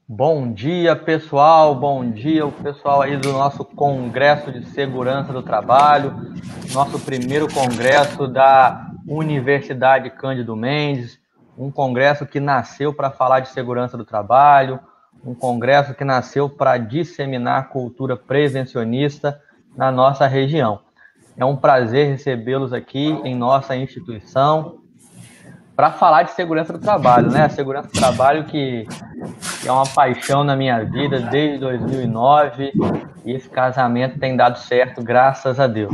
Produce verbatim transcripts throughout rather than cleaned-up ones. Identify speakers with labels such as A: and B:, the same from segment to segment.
A: Bom dia, pessoal. Bom dia, o pessoal aí do nosso Congresso de Segurança do Trabalho, nosso primeiro congresso da Universidade Cândido Mendes, um congresso que nasceu para falar de segurança do trabalho, um congresso que nasceu para disseminar cultura prevencionista na nossa região. É um prazer recebê-los aqui em nossa instituição para falar de segurança do trabalho, né? A segurança do trabalho que que é uma paixão na minha vida desde dois mil e nove, e esse casamento tem dado certo, graças a Deus.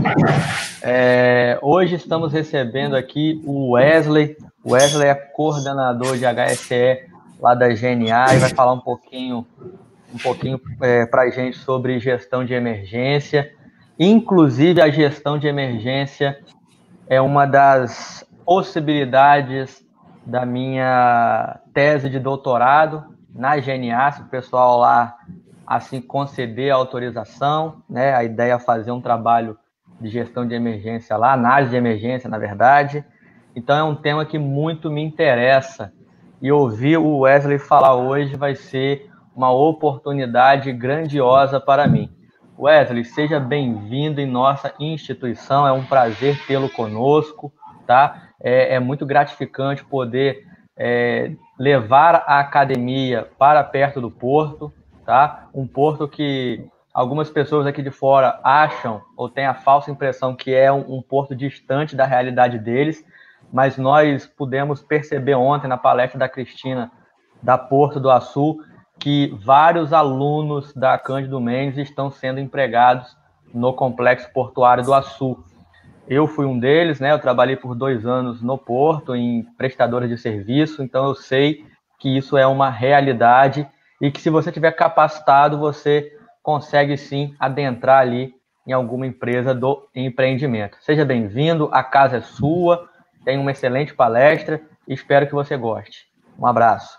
A: É, hoje estamos recebendo aqui o Wesley. O Wesley é coordenador de H S E lá da G N A e vai falar um pouquinho, um pouquinho é, para a gente sobre gestão de emergência. Inclusive, a gestão de emergência é uma das possibilidades da minha tese de doutorado na G N A, se o pessoal lá assim conceder a autorização, né? A ideia é fazer um trabalho de gestão de emergência lá, análise de emergência, na verdade. Então é um tema que muito me interessa. E ouvir o Wesley falar hoje vai ser uma oportunidade grandiosa para mim. Wesley, seja bem-vindo em nossa instituição, é um prazer tê-lo conosco, tá? É, é muito gratificante poder é, levar a academia para perto do porto, tá? Um porto que algumas pessoas aqui de fora acham ou têm a falsa impressão que é um, um porto distante da realidade deles, mas nós pudemos perceber ontem na palestra da Cristina da Porto do Açu que vários alunos da Cândido Mendes estão sendo empregados no complexo portuário do Açu. Eu fui um deles, né? Eu trabalhei por dois anos no Porto, em prestadora de serviço, então eu sei que isso é uma realidade e que se você tiver capacitado, você consegue sim adentrar ali em alguma empresa do empreendimento. Seja bem-vindo, a casa é sua, tem uma excelente palestra e espero que você goste. Um abraço.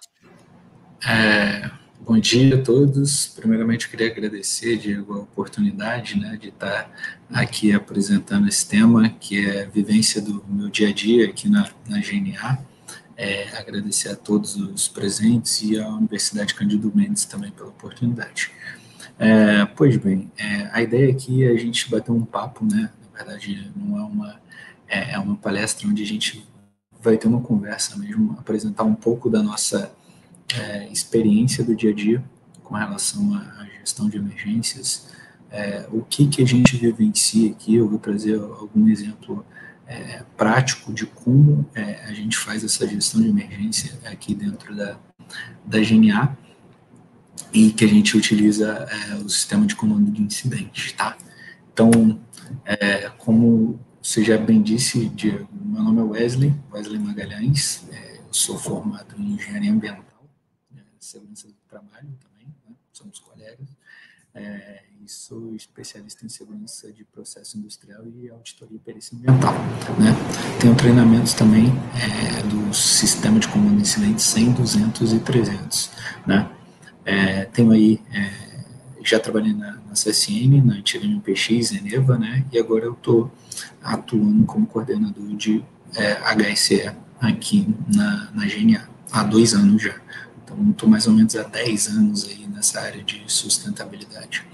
B: É, bom dia a todos. Primeiramente, eu queria agradecer, Diego, a oportunidade, né, de estar aqui apresentando esse tema, que é a vivência do meu dia a dia aqui na, na G N A. É, agradecer a todos os presentes e à Universidade Cândido Mendes também pela oportunidade. É, pois bem, é, a ideia aqui é a gente bater um papo, né? Na verdade, não é uma, é, é uma palestra onde a gente vai ter uma conversa mesmo, apresentar um pouco da nossa é, experiência do dia a dia com relação à gestão de emergências, é, o que, que a gente vivencia aqui. Eu vou trazer algum exemplo é, prático de como é, a gente faz essa gestão de emergência aqui dentro da, da G N A e que a gente utiliza é, o sistema de comando de incidentes, tá? Então, é, como você já bem disse, Diego, meu nome é Wesley, Wesley Magalhães, é, eu sou formado em Engenharia Ambiental, segurança do trabalho também, né? Somos colegas, é, e sou especialista em segurança de processo industrial e auditoria e perícia ambiental, né? Tenho treinamentos também é, do sistema de comando de incidentes cem, duzentos e trezentos, né? É, tenho aí, é, já trabalhei na, na C S N, na antiga M P X, Eneva, né? E agora eu estou atuando como coordenador de é, H S E aqui na, na G N A há dois anos já. Então, estou mais ou menos há dez anos aí nessa área de sustentabilidade.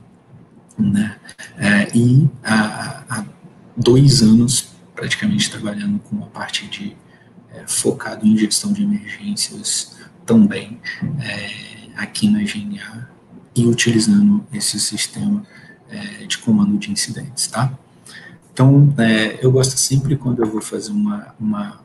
B: Né? É, e há, há dois anos, praticamente, trabalhando com a parte de é, focado em gestão de emergências também é, aqui na G N A e utilizando esse sistema é, de comando de incidentes, tá? Então, é, eu gosto sempre, quando eu vou fazer uma, uma,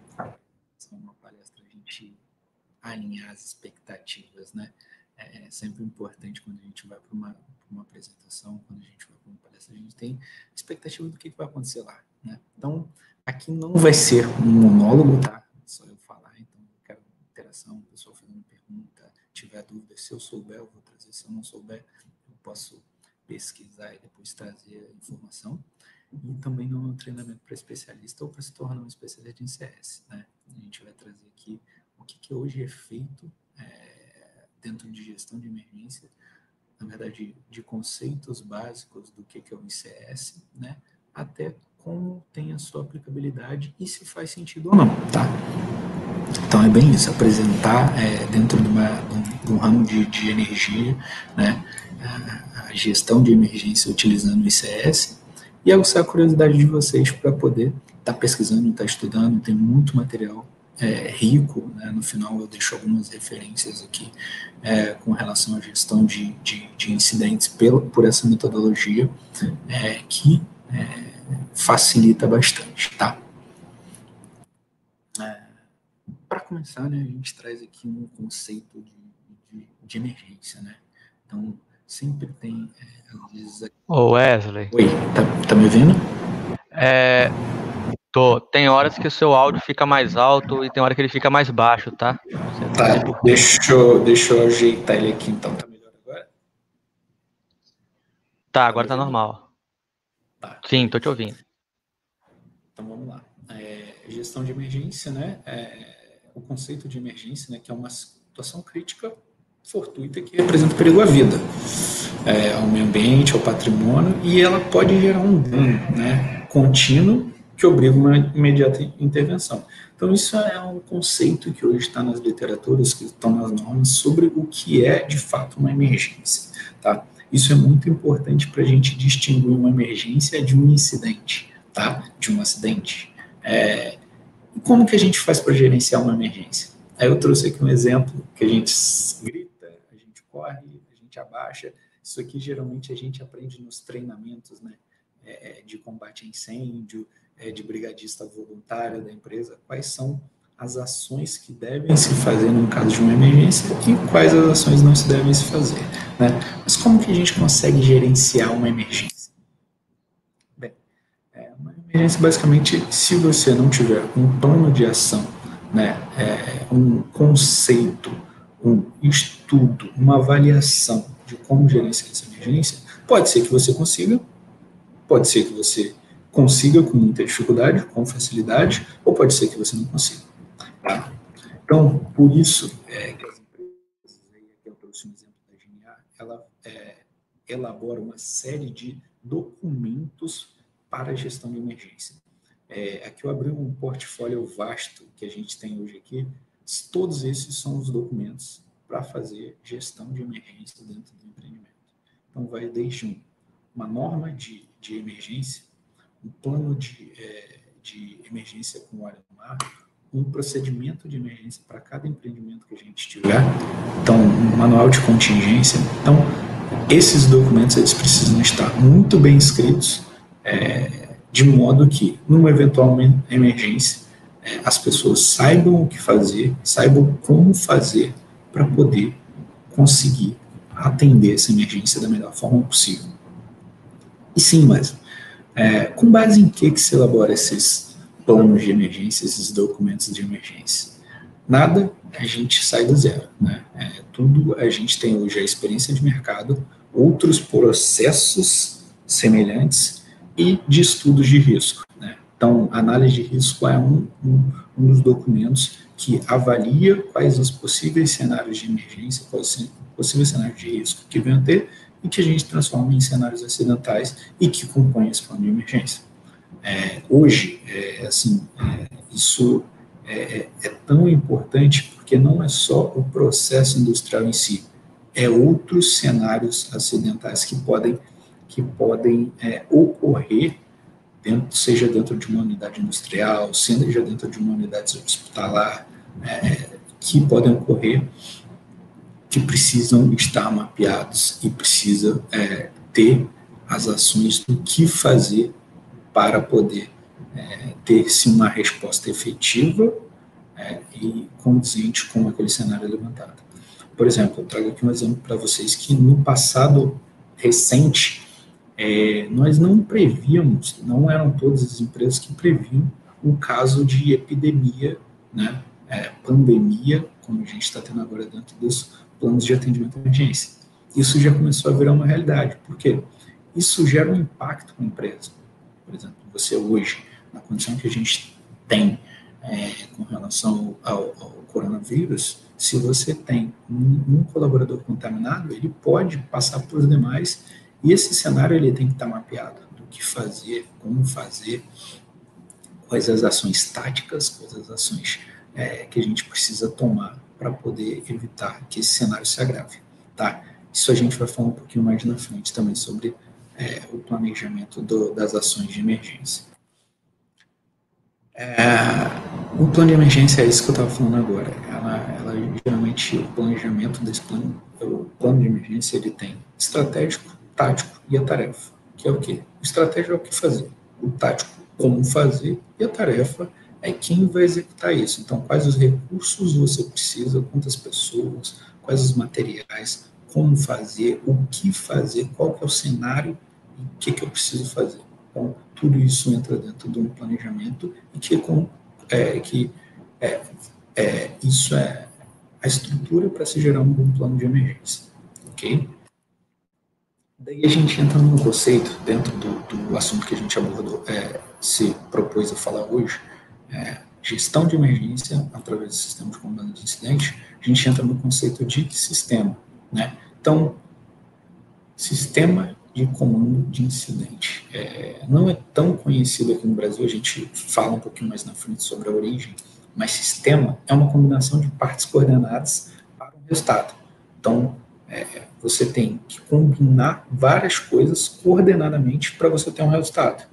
B: uma palestra, a gente alinhar as expectativas, né? É sempre importante quando a gente vai para uma, uma apresentação, quando a gente vai para uma palestra, a gente tem expectativa do que, que vai acontecer lá, né? Então, aqui não vai ser um monólogo, tá? Só eu falar, então eu quero interação, o pessoal fazendo pergunta, tiver dúvida, se eu souber, eu vou trazer, se eu não souber, eu posso pesquisar e depois trazer a informação. E também não é um treinamento para especialista ou para se tornar um especialista em C S, né? A gente vai trazer aqui o que, que hoje é feito é, dentro de gestão de emergência, na verdade, de conceitos básicos do que, que é o I C S, né, até como tem a sua aplicabilidade e se faz sentido ou não, tá? Então é bem isso, apresentar é, dentro de, uma, de um ramo de, de energia, né, a, a gestão de emergência utilizando o I C S e aguçar a curiosidade de vocês para poder estar tá pesquisando, estar tá estudando, tem muito material é, rico, né, no final eu deixo algumas referências aqui é, com relação à gestão de, de, de incidentes pela, por essa metodologia é, que é, facilita bastante, tá? É, para começar, né, a gente traz aqui um conceito de, de, de emergência, né? Então, sempre tem... É,
A: Ô Wesley.
B: Oi, tá, tá me ouvindo?
A: É, tô. Tem horas que o seu áudio fica mais alto e tem hora que ele fica mais baixo, tá? Você
B: Tá,
A: por quê.
B: deixa eu, deixa eu ajeitar ele aqui, então. Tá melhor agora?
A: Tá, agora tá normal.
B: Tá.
A: Sim, tô te ouvindo.
B: Então, vamos lá. É, gestão de emergência, né? É, o conceito de emergência, né, que é uma situação crítica fortuita que representa perigo à vida, é, ao meio ambiente, ao patrimônio, e ela pode gerar um dano, né, contínuo que obriga uma imediata intervenção. Então, isso é um conceito que hoje está nas literaturas, que estão nas normas, sobre o que é, de fato, uma emergência, tá? Isso é muito importante para a gente distinguir uma emergência de um incidente, tá? De um acidente. É, e como que a gente faz para gerenciar uma emergência? Aí eu trouxe aqui um exemplo que a gente grita, a gente corre, a gente abaixa. Isso aqui geralmente a gente aprende nos treinamentos, né, é, de combate a incêndio, é, de brigadista voluntário da empresa. Quais são as ações que devem se fazer no caso de uma emergência e quais as ações não se devem se fazer, né? Mas como que a gente consegue gerenciar uma emergência? Bem, é, uma emergência, basicamente, se você não tiver um plano de ação, né, é, um conceito, um estudo, uma avaliação de como gerenciar essa emergência, pode ser que você consiga, pode ser que você consiga com muita dificuldade, com facilidade, ou pode ser que você não consiga. Tá? Então, por isso é, que as empresas, aí eu trouxe um exemplo da G N A, ela é, elabora uma série de documentos para a gestão de emergência. É, aqui eu abri um portfólio vasto que a gente tem hoje aqui. Todos esses são os documentos para fazer gestão de emergência dentro do empreendimento. Então, vai desde um, uma norma de, de emergência, um plano de, é, de emergência com área do mar, um procedimento de emergência para cada empreendimento que a gente tiver, então, um manual de contingência. Então, esses documentos eles precisam estar muito bem escritos, é, de modo que, numa eventual emergência, é, as pessoas saibam o que fazer, saibam como fazer para poder conseguir atender essa emergência da melhor forma possível. E sim, mas é, com base em que, que se elabora esses planos de emergência, esses documentos de emergência? Nada, a gente sai do zero, né? É, tudo a gente tem hoje a experiência de mercado, outros processos semelhantes e de estudos de risco, né? Então, análise de risco é um, um, um dos documentos que avalia quais os possíveis cenários de emergência, quais os possíveis cenários de risco que venham a ter e que a gente transforma em cenários acidentais e que compõem esse plano de emergência. É, hoje, é, assim, é, isso é, é tão importante porque não é só o processo industrial em si, é outros cenários acidentais que podem, que podem é, ocorrer, dentro, seja dentro de uma unidade industrial, seja dentro de uma unidade hospitalar, é, que podem ocorrer, que precisam estar mapeados e precisa é, ter as ações do que fazer para poder é, ter-se uma resposta efetiva é, e condizente com aquele cenário levantado. Por exemplo, eu trago aqui um exemplo para vocês que no passado recente, é, nós não prevíamos, não eram todas as empresas que previam um caso de epidemia, né, é, pandemia, como a gente está tendo agora dentro dos planos de atendimento à emergência. Isso já começou a virar uma realidade, porque isso gera um impacto com a empresa. Por exemplo, você hoje, na condição que a gente tem é, com relação ao, ao coronavírus, se você tem um, um colaborador contaminado, ele pode passar para os demais, e esse cenário ele tem que estar mapeado, do que fazer, como fazer, quais as ações táticas, quais as ações é, que a gente precisa tomar para poder evitar que esse cenário se agrave, tá? Isso a gente vai falar um pouquinho mais na frente também sobre é, o planejamento do, das ações de emergência. É, o plano de emergência é isso que eu estava falando agora. Ela, ela geralmente, o planejamento desse plano, o plano de emergência, ele tem estratégico, tático e a tarefa, que é o quê? O estratégico é o que fazer, o tático, como fazer, e a tarefa é quem vai executar isso. Então, quais os recursos você precisa, quantas pessoas, quais os materiais, como fazer, o que fazer, qual que é o cenário e o que, que eu preciso fazer. Então, tudo isso entra dentro de um planejamento e que, com, é, que é, é, isso é a estrutura para se gerar um bom plano de emergência, ok? Daí a gente entra num conceito, dentro do, do assunto que a gente abordou, é, se propôs a falar hoje, é, gestão de emergência através do sistema de comando de incidente, a gente entra no conceito de sistema, né? Então, sistema de comando de incidente. É, não é tão conhecido aqui no Brasil, a gente fala um pouquinho mais na frente sobre a origem, mas sistema é uma combinação de partes coordenadas para um resultado. Então, é, você tem que combinar várias coisas coordenadamente para você ter um resultado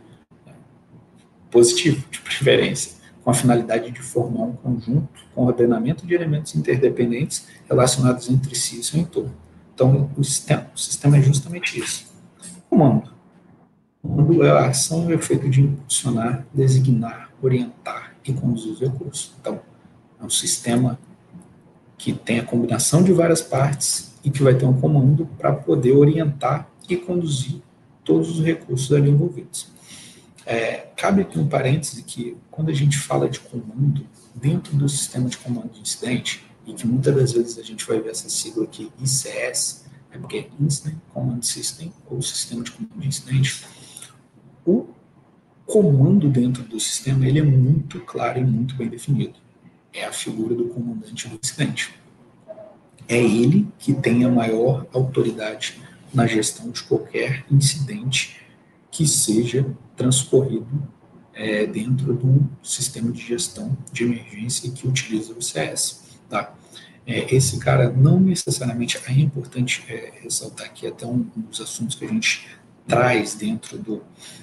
B: positivo, de preferência, com a finalidade de formar um conjunto com ordenamento de elementos interdependentes relacionados entre si e seu entorno. Então, o sistema, o sistema é justamente isso. Comando. Comando é a ação e o efeito de impulsionar, designar, orientar e conduzir os recursos. Então, é um sistema que tem a combinação de várias partes e que vai ter um comando para poder orientar e conduzir todos os recursos ali envolvidos. É, cabe aqui um parêntese que, quando a gente fala de comando, dentro do sistema de comando de incidente, e que muitas das vezes a gente vai ver essa sigla aqui, I C S, é porque é Incident Command System, ou Sistema de Comando de Incidente, o comando dentro do sistema ele é muito claro e muito bem definido. É a figura do comandante do incidente. É ele que tem a maior autoridade na gestão de qualquer incidente que seja transcorrido é, dentro de um sistema de gestão de emergência que utiliza o I C S. Tá? É, esse cara não necessariamente, é importante é, ressaltar aqui até um, um dos assuntos que a gente traz dentro do,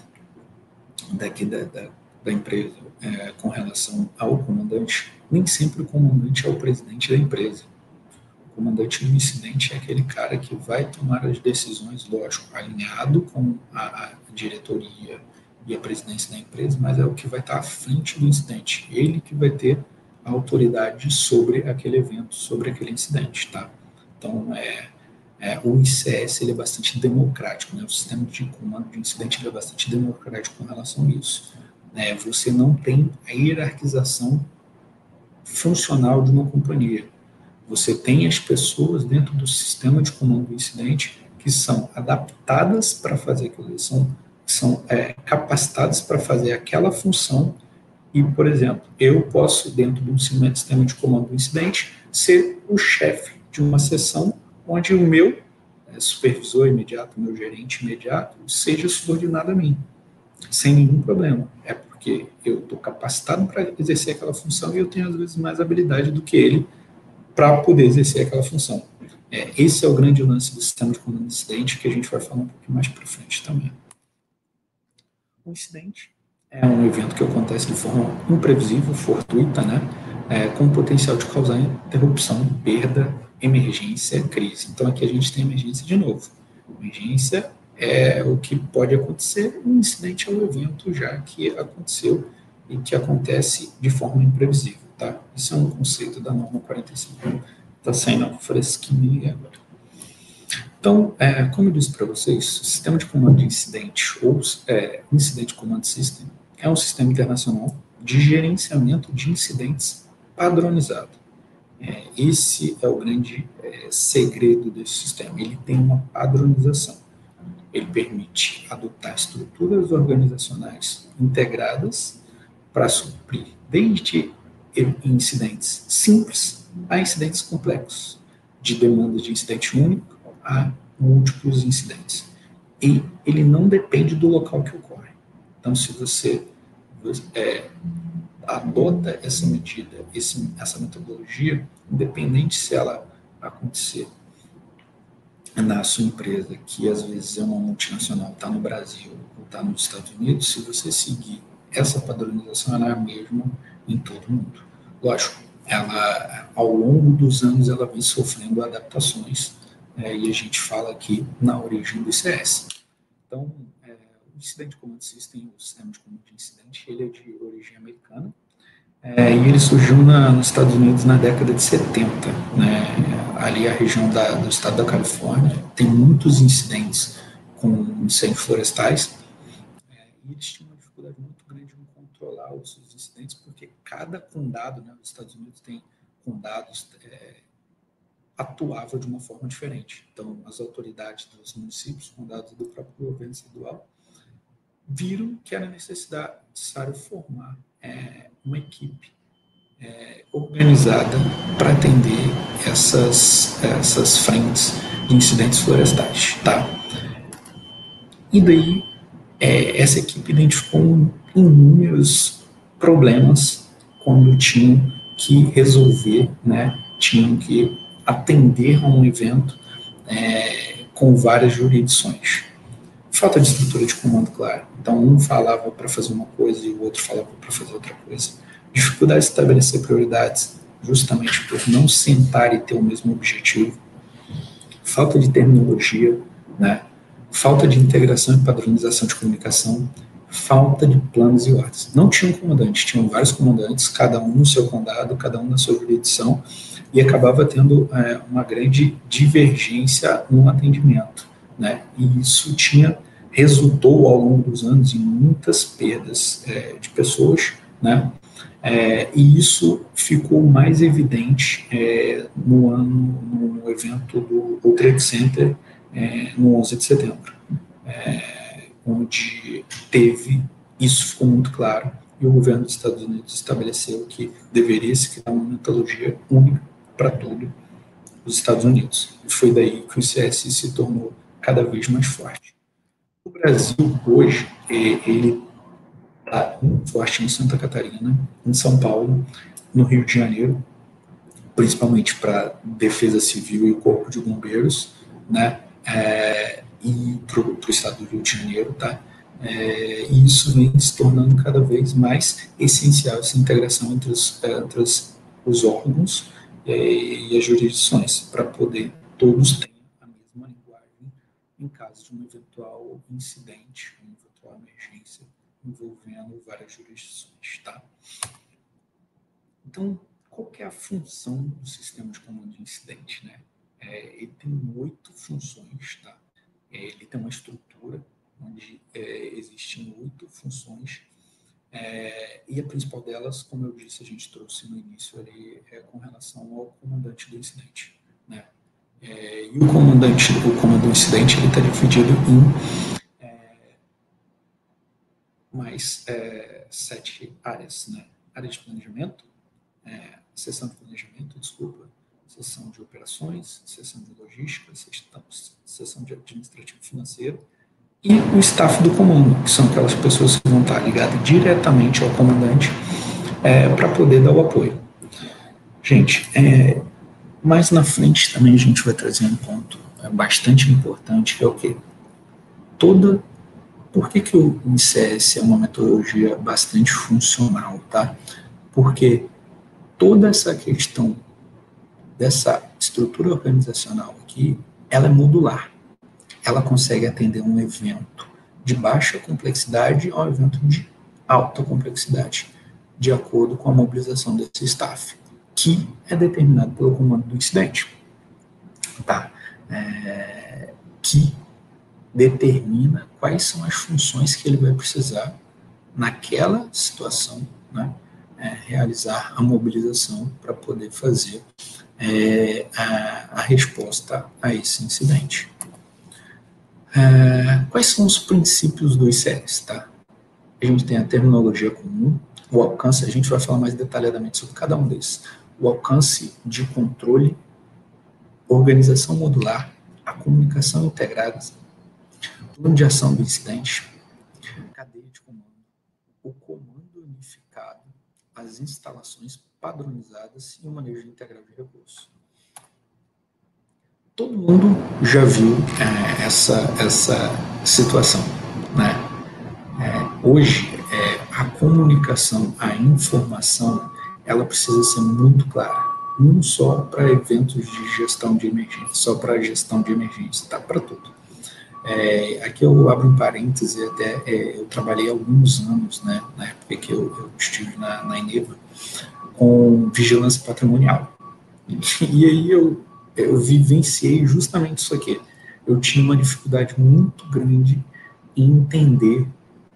B: daqui da, da, da empresa é, com relação ao comandante, nem sempre o comandante é o presidente da empresa. O comandante do incidente é aquele cara que vai tomar as decisões, lógico, alinhado com a, a diretoria e a presidência da empresa, mas é o que vai estar à frente do incidente. Ele que vai ter a autoridade sobre aquele evento, sobre aquele incidente, tá? Então, é, é, o I C S ele é bastante democrático, né? O sistema de comando de incidente ele é bastante democrático com relação a isso. Né? Você não tem a hierarquização funcional de uma companhia. Você tem as pessoas dentro do sistema de comando do incidente que são adaptadas para fazer aquilo, são, são é, capacitadas para fazer aquela função. E, por exemplo, eu posso, dentro de um sistema de comando do incidente, ser o chefe de uma seção onde o meu é, supervisor imediato, o meu gerente imediato, seja subordinado a mim, sem nenhum problema. É porque eu estou capacitado para exercer aquela função e eu tenho, às vezes, mais habilidade do que ele para poder exercer aquela função. É, esse é o grande lance do sistema de comando do incidente, que a gente vai falar um pouquinho mais para frente também. O incidente é um evento que acontece de forma imprevisível, fortuita, né? É, com o potencial de causar interrupção, perda, emergência, crise. Então aqui a gente tem emergência de novo. Emergência é o que pode acontecer, o incidente é o evento já que aconteceu e que acontece de forma imprevisível, tá? Isso é um conceito da norma quarenta e cinco, está saindo fresquinho agora. Então, é, como eu disse para vocês, o sistema de comando de incidente, ou é, Incident Command System, é um sistema internacional de gerenciamento de incidentes padronizado. É, esse é o grande é, segredo desse sistema. Ele tem uma padronização. Ele permite adotar estruturas organizacionais integradas para suprir desde incidentes simples a incidentes complexos, de demandas de incidente único a múltiplos incidentes. e ele não depende do local que ocorre. Então, se você é, adota essa medida, esse, essa metodologia, independente se ela acontecer na sua empresa, que às vezes é uma multinacional, está no Brasil ou está nos Estados Unidos, se você seguir essa padronização, ela é a mesma em todo o mundo. Lógico, ela, ao longo dos anos, ela vem sofrendo adaptações, é, e a gente fala aqui na origem do I C S. Então, é, o Incident Command System, o sistema de comando de incidente, ele é de origem americana, é, e ele surgiu na, nos Estados Unidos na década de setenta, né? Ali a região da, do estado da Califórnia tem muitos incidentes com incêndios florestais, é, e eles tinham uma dificuldade muito grande em controlar os, os incidentes, porque cada condado, né, nos Estados Unidos tem condados, é, atuava de uma forma diferente. Então, as autoridades dos municípios, condados do próprio governo estadual, viram que era necessário formar é, uma equipe é, organizada para atender essas, essas frentes de incidentes florestais, tá? E daí, é, essa equipe identificou inúmeros problemas quando tinham que resolver, né, tinham que atender a um evento é, com várias jurisdições. Falta de estrutura de comando, claro. Então, um falava para fazer uma coisa e o outro falava para fazer outra coisa. Dificuldade de estabelecer prioridades, justamente por não sentar e ter o mesmo objetivo. Falta de terminologia, né? Falta de integração e padronização de comunicação. Falta de planos e ordens. Não tinham comandante, tinham vários comandantes, cada um no seu condado, cada um na sua jurisdição, e acabava tendo é, uma grande divergência no atendimento, né? E isso tinha, resultou ao longo dos anos em muitas perdas é, de pessoas, né? É, e isso ficou mais evidente é, no ano, no evento do World Trade Center, é, no onze de setembro, é, onde teve, isso ficou muito claro, e o governo dos Estados Unidos estabeleceu que deveria se criar uma metodologia única para todo os Estados Unidos. E foi daí que o I C S se tornou cada vez mais forte. O Brasil, hoje, ele está forte em Santa Catarina, em São Paulo, no Rio de Janeiro, principalmente para defesa civil e o corpo de bombeiros, né, é, e para o estado do Rio de Janeiro, tá? É, e isso vem se tornando cada vez mais essencial, essa integração entre os, entre os, os órgãos é, e as jurisdições, para poder todos terem a mesma linguagem em caso de um eventual incidente, uma eventual emergência envolvendo várias jurisdições, tá? Então, qual que é a função do sistema de comando de incidente, né? É, ele tem oito funções, tá? É, ele tem uma estrutura onde é, existem oito funções, é, e a principal delas, como eu disse, a gente trouxe no início ali, é com relação ao comandante do incidente, né? É, e o comandante, o comando do incidente, ele está dividido em é, mais é, sete áreas, né? Área de planejamento, é, seção de planejamento, desculpa, seção de operações, seção de logística, seção de administrativo financeiro, e o staff do comando, que são aquelas pessoas que vão estar ligadas diretamente ao comandante é, para poder dar o apoio. Gente, é, mais na frente também a gente vai trazer um ponto é, bastante importante, que é o quê? Toda... Por que, que o I C S é uma metodologia bastante funcional, tá? Porque toda essa questão dessa estrutura organizacional aqui, ela é modular. Ela consegue atender um evento de baixa complexidade a um evento de alta complexidade, de acordo com a mobilização desse staff, que é determinado pelo comando do incidente, tá? É, que determina quais são as funções que ele vai precisar naquela situação, né? É, realizar a mobilização para poder fazer é, a, a resposta a esse incidente. É, quais são os princípios do I C S, tá? A gente tem a terminologia comum, o alcance, a gente vai falar mais detalhadamente sobre cada um desses. O alcance de controle, organização modular, a comunicação integrada, plano de ação do incidente, cadeia de comando, o comando unificado, as instalações padronizadas e o manejo integral de recursos. Todo mundo já viu é, essa, essa situação, né? É, hoje, é, a comunicação, a informação, ela precisa ser muito clara. Não só para eventos de gestão de emergência, só para gestão de emergência, tá? Para tudo. É, aqui eu abro um parêntese, até é, eu trabalhei alguns anos, né, na época que eu, eu estive na, na Eneva, com vigilância patrimonial. E aí eu, eu vivenciei justamente isso aqui. Eu tinha uma dificuldade muito grande em entender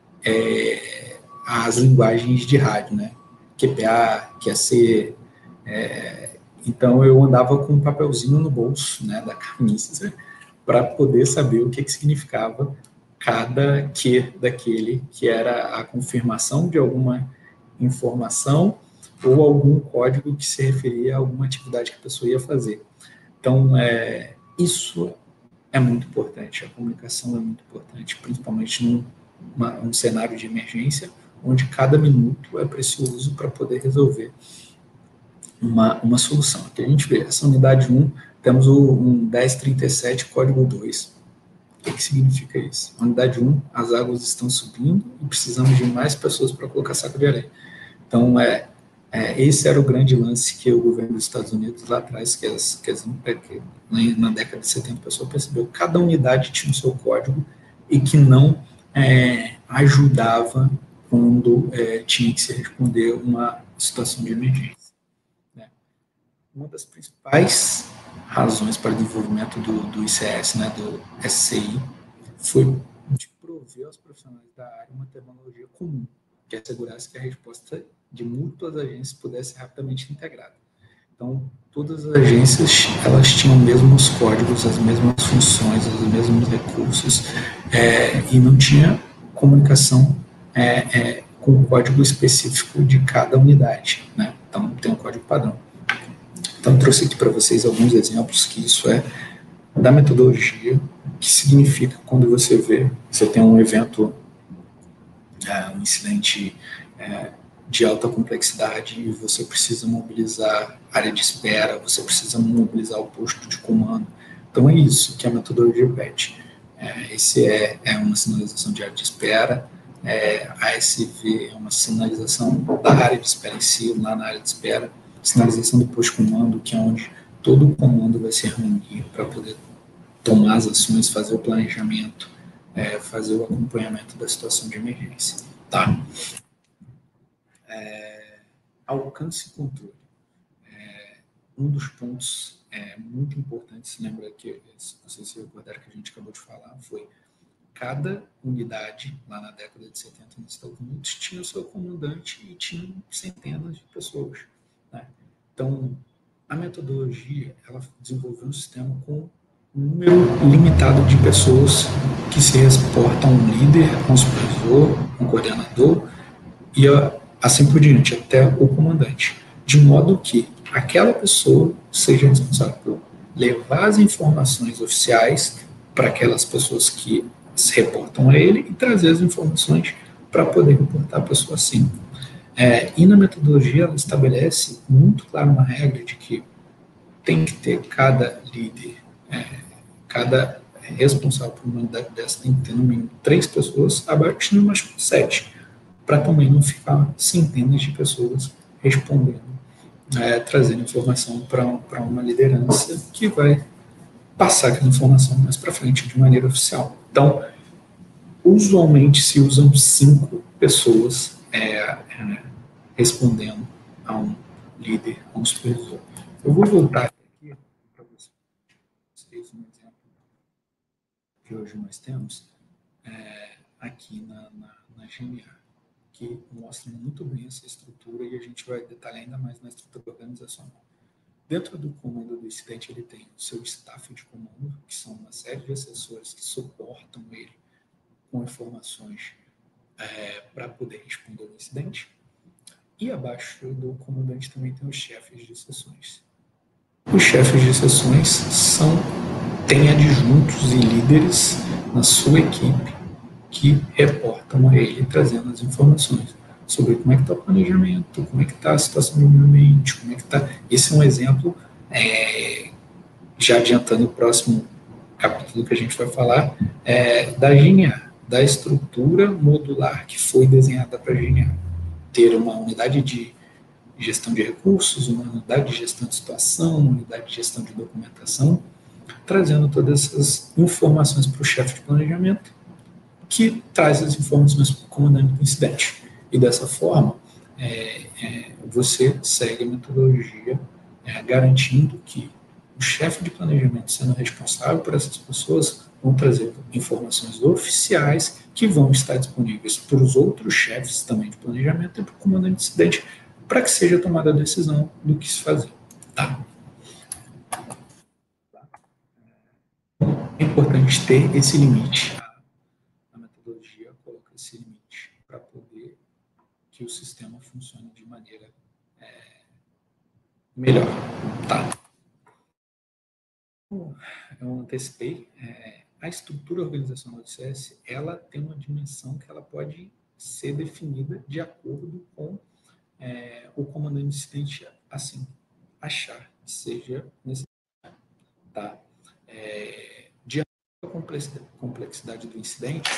B: é, as linguagens de rádio, né? Q P A, Q A C. É, então eu andava com um papelzinho no bolso, né, da camisa, para poder saber o que, que significava cada Q daquele, que era a confirmação de alguma informação ou algum código que se referia a alguma atividade que a pessoa ia fazer. Então, é, isso é muito importante, a comunicação é muito importante, principalmente num uma, um cenário de emergência, onde cada minuto é precioso para poder resolver uma, uma solução. Aqui a gente vê, essa unidade um, temos o um dez trinta e sete, código dois. O que, que significa isso? A unidade um, as águas estão subindo e precisamos de mais pessoas para colocar saco de areia. Então, é, é, esse era o grande lance que o governo dos Estados Unidos, lá atrás, que, as, que, as, que na década de setenta, a pessoa percebeu que cada unidade tinha o seu código e que não é, ajudava quando é, tinha que se responder uma situação de emergência. Né? Uma das principais razões para o desenvolvimento do, do I C S, né, do S C I, foi de prover aos profissionais da área uma terminologia comum, que assegurasse que a resposta de múltiplas agências pudesse ser rapidamente integrada. Então, todas as agências, elas tinham os mesmos códigos, as mesmas funções, os mesmos recursos, é, e não tinha comunicação é, é, com o código específico de cada unidade, né? Então, tem um código padrão. Então, trouxe aqui para vocês alguns exemplos que isso é da metodologia, que significa quando você vê, você tem um evento, é, um incidente é, de alta complexidade e você precisa mobilizar área de espera, você precisa mobilizar o posto de comando. Então, é isso que a metodologia pede. É, esse é, é uma sinalização de área de espera, é, a S V é uma sinalização da área de espera em si, lá na área de espera, sinalização do posto de comando, que é onde todo o comando vai se reunir para poder tomar as ações, fazer o planejamento, é, fazer o acompanhamento da situação de emergência. Tá? É, alcance e controle. É, um dos pontos é, muito importantes, lembra que, se vocês se recordaram que a gente acabou de falar, foi cada unidade, lá na década de setenta nos Estados Unidos, tinha o seu comandante e tinha centenas de pessoas. Né? Então, a metodologia, ela desenvolveu um sistema com um número limitado de pessoas que se reportam a um líder, a um supervisor, a um coordenador e a, assim por diante, até o comandante. De modo que aquela pessoa seja responsável por levar as informações oficiais para aquelas pessoas que se reportam a ele e trazer as informações para poder reportar a pessoa assim. É, e na metodologia ela estabelece muito claro uma regra de que tem que ter cada líder, é, cada responsável por uma unidade dessa tem que ter no mínimo três pessoas, abaixo no máximo sete, para também não ficar centenas de pessoas respondendo, é, trazendo informação para uma liderança que vai passar aquela informação mais para frente de maneira oficial. Então, usualmente se usam cinco pessoas é, é, respondendo a um líder, a um supervisor. Eu vou voltar aqui para vocês um exemplo que hoje nós temos é, aqui na, na, na G M A, que mostra muito bem essa estrutura e a gente vai detalhar ainda mais na estrutura organizacional. Dentro do comando do incidente, ele tem o seu staff de comando, que são uma série de assessores que suportam ele com informações é, para poder responder ao incidente. E abaixo do comandante também tem os chefes de seções. Os chefes de seções são, têm adjuntos e líderes na sua equipe que reportam a ele, trazendo as informações sobre como é que está o planejamento, como é que está a situação do meio ambiente, como é que está... Esse é um exemplo, é, já adiantando o próximo capítulo que a gente vai falar, é, da Geniar, da estrutura modular que foi desenhada para Geniar. Ter uma unidade de gestão de recursos, uma unidade de gestão de situação, uma unidade de gestão de documentação, trazendo todas essas informações para o chefe de planejamento, que traz as informações para o comandante do incidente. E dessa forma, é, é, você segue a metodologia é, garantindo que o chefe de planejamento, sendo responsável por essas pessoas, vão trazer informações oficiais que vão estar disponíveis para os outros chefes também de planejamento e para o comandante de incidente, para que seja tomada a decisão do que se fazer. Tá? É importante ter esse limite. A metodologia coloca esse limite para poder que o sistema funcione de maneira é, melhor. Tá? Eu antecipei, é, a estrutura organizacional do C S, ela tem uma dimensão que ela pode ser definida de acordo com é, o comandante de incidente, assim, achar que seja necessário. Tá? É, de acordo com a complexidade do incidente,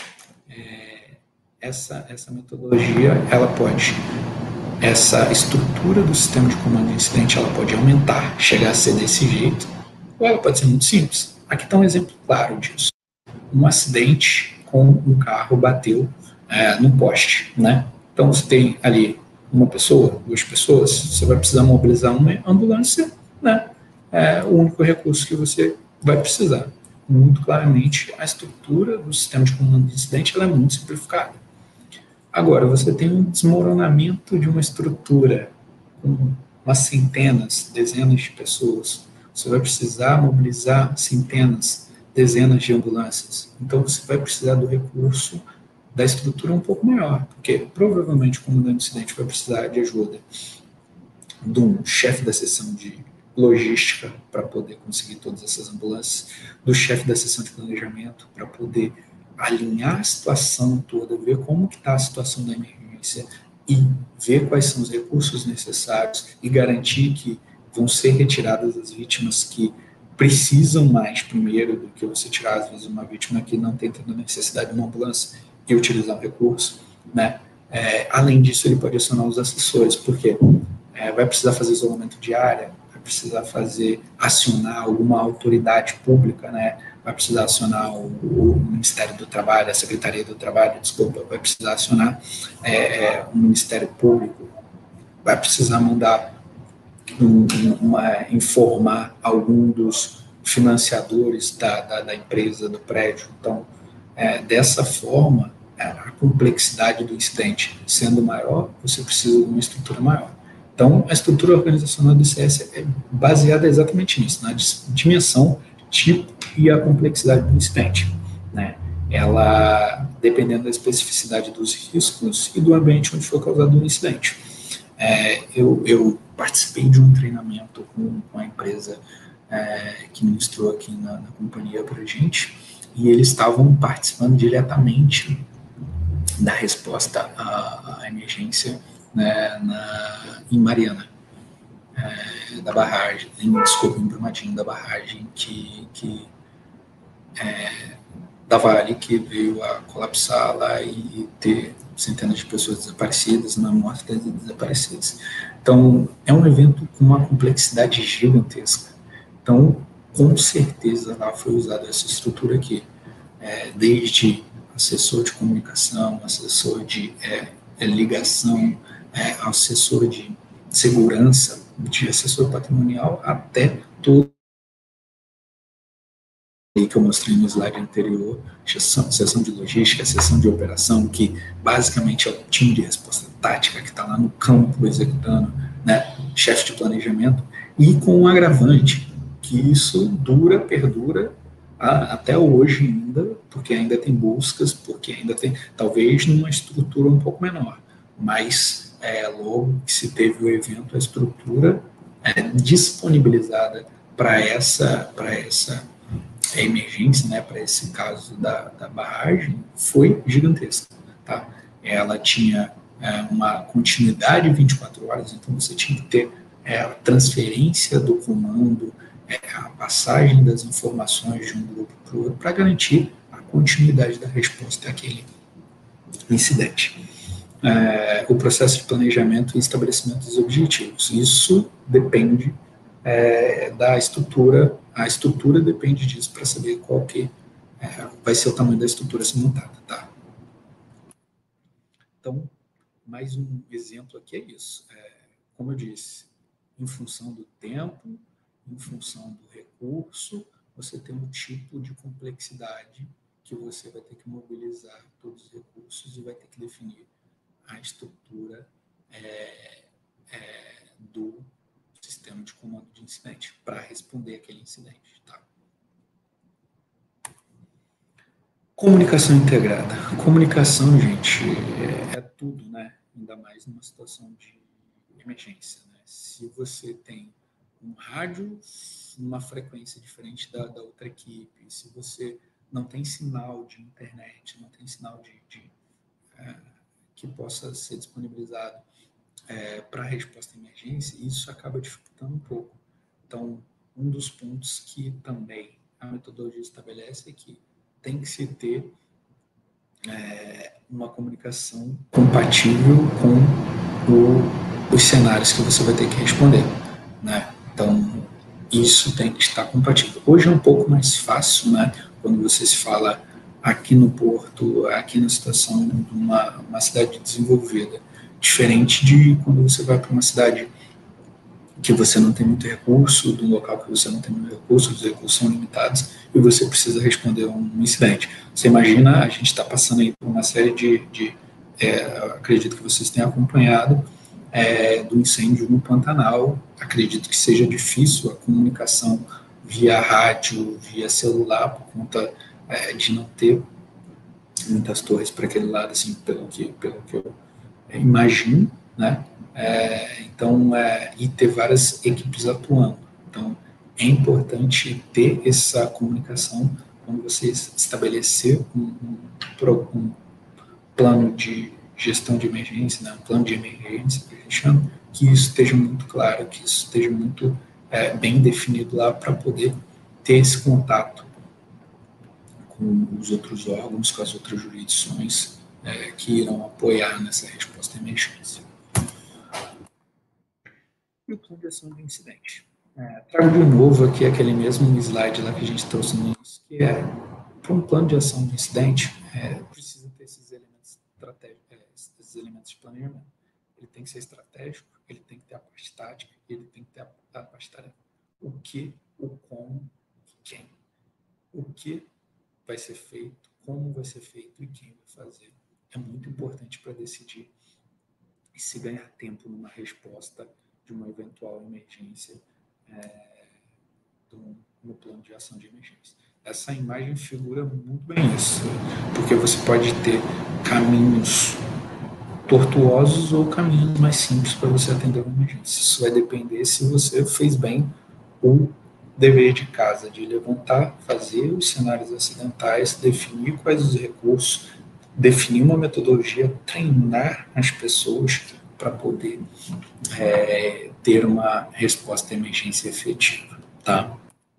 B: é, essa, essa metodologia, ela pode, essa estrutura do sistema de comando de incidente, ela pode aumentar, chegar a ser desse jeito, ou ela pode ser muito simples. Aqui está um exemplo claro disso. Um acidente com um carro bateu é, num poste, né? Então, você tem ali uma pessoa, duas pessoas, você vai precisar mobilizar uma ambulância, né? É o único recurso que você vai precisar. Muito claramente, a estrutura do sistema de comando de incidente ela é muito simplificada. Agora, você tem um desmoronamento de uma estrutura com umas centenas, dezenas de pessoas. Você vai precisar mobilizar centenas, dezenas de ambulâncias. Então, você vai precisar do recurso da estrutura um pouco maior, porque provavelmente o comandante de incidente vai precisar de ajuda de um chefe da seção de logística para poder conseguir todas essas ambulâncias, do chefe da seção de planejamento para poder alinhar a situação toda, ver como que está a situação da emergência e ver quais são os recursos necessários e garantir que vão ser retiradas as vítimas que precisam mais primeiro do que você tirar, às vezes, uma vítima que não tem tanta necessidade de uma ambulância e utilizar o recurso, né? É, além disso, ele pode acionar os assessores, porque é, vai precisar fazer isolamento de área, vai precisar fazer, acionar alguma autoridade pública, né? Vai precisar acionar o, o Ministério do Trabalho, a Secretaria do Trabalho, desculpa, vai precisar acionar é, o Ministério Público, vai precisar mandar um, uma, informar algum dos financiadores da, da, da empresa, do prédio. Então, é, dessa forma, a complexidade do incidente sendo maior, você precisa de uma estrutura maior. Então, a estrutura organizacional do I C S é baseada exatamente nisso, na dimensão, tipo e a complexidade do incidente, né? Ela, dependendo da especificidade dos riscos e do ambiente onde foi causado o incidente. É, eu, eu participei de um treinamento com, com a empresa é, que ministrou aqui na, na companhia para a gente, e eles estavam participando diretamente da resposta à, à emergência, né, na, em Mariana, é, da barragem, em, desculpa, em Brumadinho, da barragem que, que é, da Vale, que veio a colapsar lá e ter centenas de pessoas desaparecidas, na morte das desaparecidas. Então, é um evento com uma complexidade gigantesca. Então, com certeza, lá foi usada essa estrutura aqui, é, desde assessor de comunicação, assessor de é, ligação, é, assessor de segurança, de assessor patrimonial, até todo que eu mostrei no slide anterior, seção de logística, seção de operação, que basicamente é o time de resposta tática que está lá no campo executando, né, chefe de planejamento, e com um agravante, que isso dura, perdura, a, até hoje ainda, porque ainda tem buscas, porque ainda tem, talvez numa estrutura um pouco menor, mas é, logo que se teve o evento, a estrutura é disponibilizada para essa, para essa emergência, né, para esse caso da, da barragem, foi gigantesca. Tá? Ela tinha é, uma continuidade de vinte e quatro horas, então você tinha que ter é, a transferência do comando, é, a passagem das informações de um grupo para o outro, para garantir a continuidade da resposta àquele incidente. É, o processo de planejamento e estabelecimento dos objetivos. Isso depende é, da estrutura, a estrutura depende disso para saber qual que é, vai ser o tamanho da estrutura a ser montada, tá? Então, mais um exemplo aqui é isso. É, como eu disse, em função do tempo, em função do recurso, você tem um tipo de complexidade que você vai ter que mobilizar todos os recursos e vai ter que definir a estrutura é, é, do sistema de comando de incidente para responder aquele incidente. Tá? Comunicação integrada. Comunicação, gente, é, é tudo, né? Ainda mais numa situação de emergência. Né? Se você tem um rádio numa frequência diferente da, da outra equipe, se você não tem sinal de internet, não tem sinal de, de é, que possa ser disponibilizado é, para a resposta à emergência, isso acaba dificultando um pouco. Então, um dos pontos que também a metodologia estabelece é que tem que se ter é, uma comunicação compatível com o, os cenários que você vai ter que responder. Né? Então, isso tem que estar compatível. Hoje é um pouco mais fácil, né? Quando você se fala aqui no Porto, aqui na situação de uma, uma cidade desenvolvida, diferente de quando você vai para uma cidade que você não tem muito recurso, de um local que você não tem muito recurso, os recursos são limitados e você precisa responder a um incidente. Você imagina, a gente está passando aí por uma série de, de é, acredito que vocês tenham acompanhado, é, do incêndio no Pantanal. Acredito que seja difícil a comunicação via rádio, via celular, por conta é, de não ter muitas torres para aquele lado, assim, pelo que, pelo que eu imagino, né? É, então, é, e ter várias equipes atuando. Então, é importante ter essa comunicação quando você estabelecer um, um, um plano de gestão de emergência, né? Um plano de emergência, que a gente chama, que isso esteja muito claro, que isso esteja muito é, bem definido lá para poder ter esse contato com os outros órgãos, com as outras jurisdições é, que irão apoiar nessa resposta à emergência. E o plano de ação de incidente. É, trago de novo aqui aquele mesmo slide lá que a gente trouxe no início, que é, para um plano de ação de incidente, é, precisa ter esses elementos estratégicos, é, esses elementos de planejamento. Ele tem que ser estratégico, ele tem que ter a parte tática, ele tem que ter a, a parte tarefa. O que, o como e quem. O que vai ser feito, como vai ser feito e quem vai fazer. É muito importante para decidir e se ganhar tempo numa resposta de uma eventual emergência é, do, no plano de ação de emergência. Essa imagem figura muito bem isso, porque você pode ter caminhos tortuosos ou caminhos mais simples para você atender uma emergência. Isso vai depender se você fez bem o dever de casa, de levantar, fazer os cenários acidentais, definir quais os recursos, definir uma metodologia, treinar as pessoas para poder é, ter uma resposta à emergência efetiva, tá?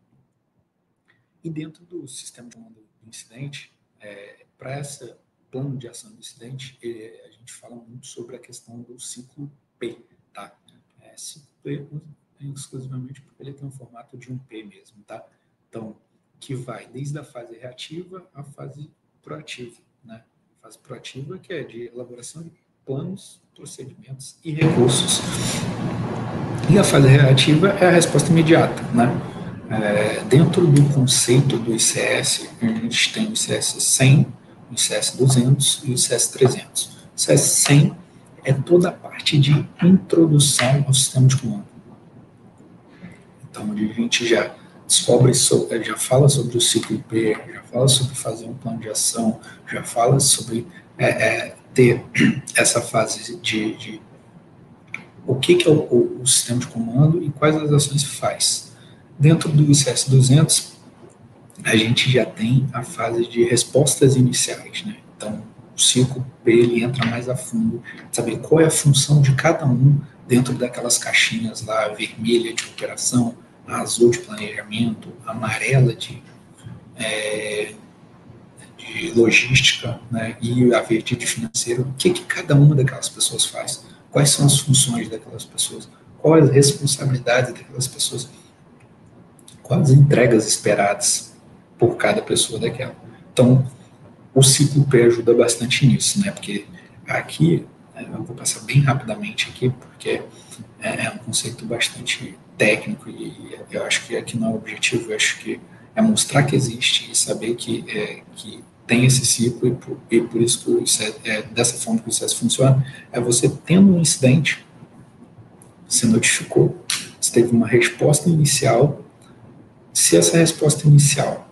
B: E dentro do sistema de comando do incidente, é, para esse plano de ação do incidente, é, a gente fala muito sobre a questão do ciclo P, tá? É, ciclo P exclusivamente porque ele tem um formato de um P mesmo, tá? Então, que vai desde a fase reativa à fase proativa, né? A fase proativa, que é de elaboração de planos, procedimentos e recursos. E a fase reativa é a resposta imediata, né? É, dentro do conceito do I C S, a gente tem o I C S cem, o I C S duzentos e o I C S trezentos. O I C S cem é toda a parte de introdução ao sistema de comando. Então, onde a gente já descobre, já fala sobre o ciclo P, já fala sobre fazer um plano de ação, já fala sobre é, é, ter essa fase de, de o que, que é o, o, o sistema de comando e quais as ações faz. Dentro do I C S duzentos, a gente já tem a fase de respostas iniciais, né? Então, o ciclo P ele entra mais a fundo, saber qual é a função de cada um dentro daquelas caixinhas lá, vermelha de operação, a azul de planejamento, a amarela de, é, de logística, né? E a verde de financeiro. O que, que cada uma daquelas pessoas faz? Quais são as funções daquelas pessoas? Quais as responsabilidades daquelas pessoas? Quais as entregas esperadas por cada pessoa daquela? Então, o ciclo P ajuda bastante nisso, né? Porque aqui, eu vou passar bem rapidamente aqui, porque é um conceito bastante técnico e eu acho que aqui não é o objetivo, eu acho que é mostrar que existe e saber que, é, que tem esse ciclo e por, e por isso que o I C E S, é, dessa forma que o I C E S funciona, é você tendo um incidente, você notificou, você teve uma resposta inicial, se essa resposta inicial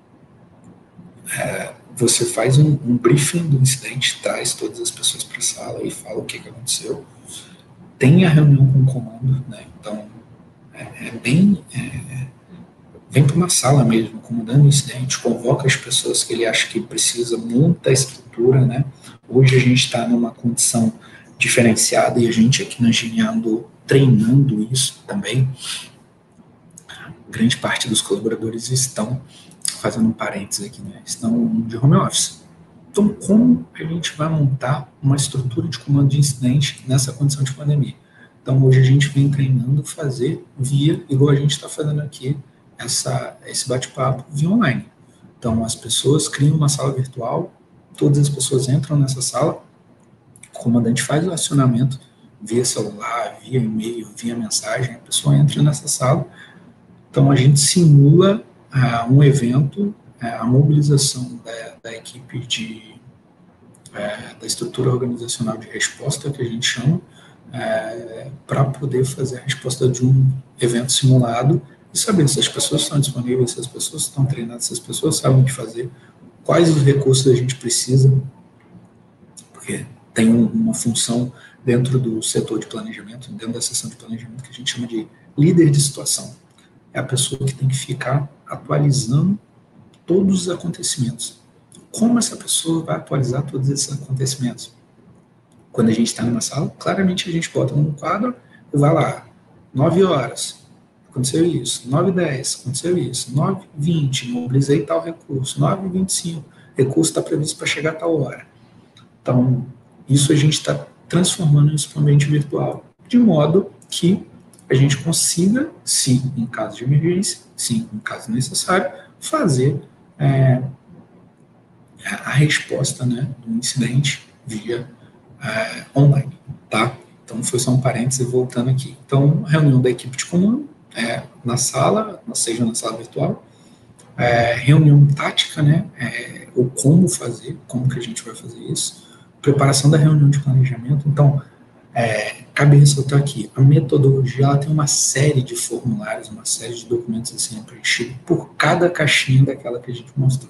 B: é, você faz um, um briefing do incidente, traz todas as pessoas para a sala e fala o que, que aconteceu, tem a reunião com o comando, né? Então é, é bem é, vem para uma sala mesmo, comandando o incidente, convoca as pessoas que ele acha que precisa, monta a estrutura, né? Hoje a gente está numa condição diferenciada e a gente aqui na Genial andou treinando isso também. Grande parte dos colaboradores estão, fazendo um parênteses aqui, né? Estão de home office. Então, como a gente vai montar uma estrutura de comando de incidente nessa condição de pandemia? Então, hoje a gente vem treinando fazer via, igual a gente está fazendo aqui, essa, esse bate-papo via online. Então, as pessoas criam uma sala virtual, todas as pessoas entram nessa sala, o comandante faz o acionamento via celular, via e-mail, via mensagem, a pessoa entra nessa sala. Então, a gente simula uh, um evento, uh, a mobilização da, da equipe de, uh, da estrutura organizacional de resposta, que a gente chama, uh, para poder fazer a resposta de um evento simulado e saber se as pessoas estão disponíveis, se as pessoas estão treinadas, se as pessoas sabem o que fazer, quais os recursos a gente precisa, porque tem um, uma função dentro do setor de planejamento, dentro da seção de planejamento, que a gente chama de líder de situação. É a pessoa que tem que ficar atualizando todos os acontecimentos. Como essa pessoa vai atualizar todos esses acontecimentos? Quando a gente está numa sala, claramente a gente bota num quadro e vai lá, nove horas, aconteceu isso, nove e dez, aconteceu isso, nove e vinte, mobilizei tal recurso, nove e vinte e cinco, recurso está previsto para chegar a tal hora. Então, isso a gente está transformando isso para um ambiente virtual, de modo que a gente consiga, sim, em caso de emergência, sim, em caso necessário, fazer é, a resposta, né, do incidente via é, online, tá? Então, foi só um parêntese voltando aqui. Então, reunião da equipe de comando é, na sala, seja na sala virtual, é, reunião tática, né, é, ou como fazer, como que a gente vai fazer isso, preparação da reunião de planejamento. Então, É, cabe ressaltar aqui, a metodologia ela tem uma série de formulários, uma série de documentos a serem preenchidos por cada caixinha daquela que a gente mostrou.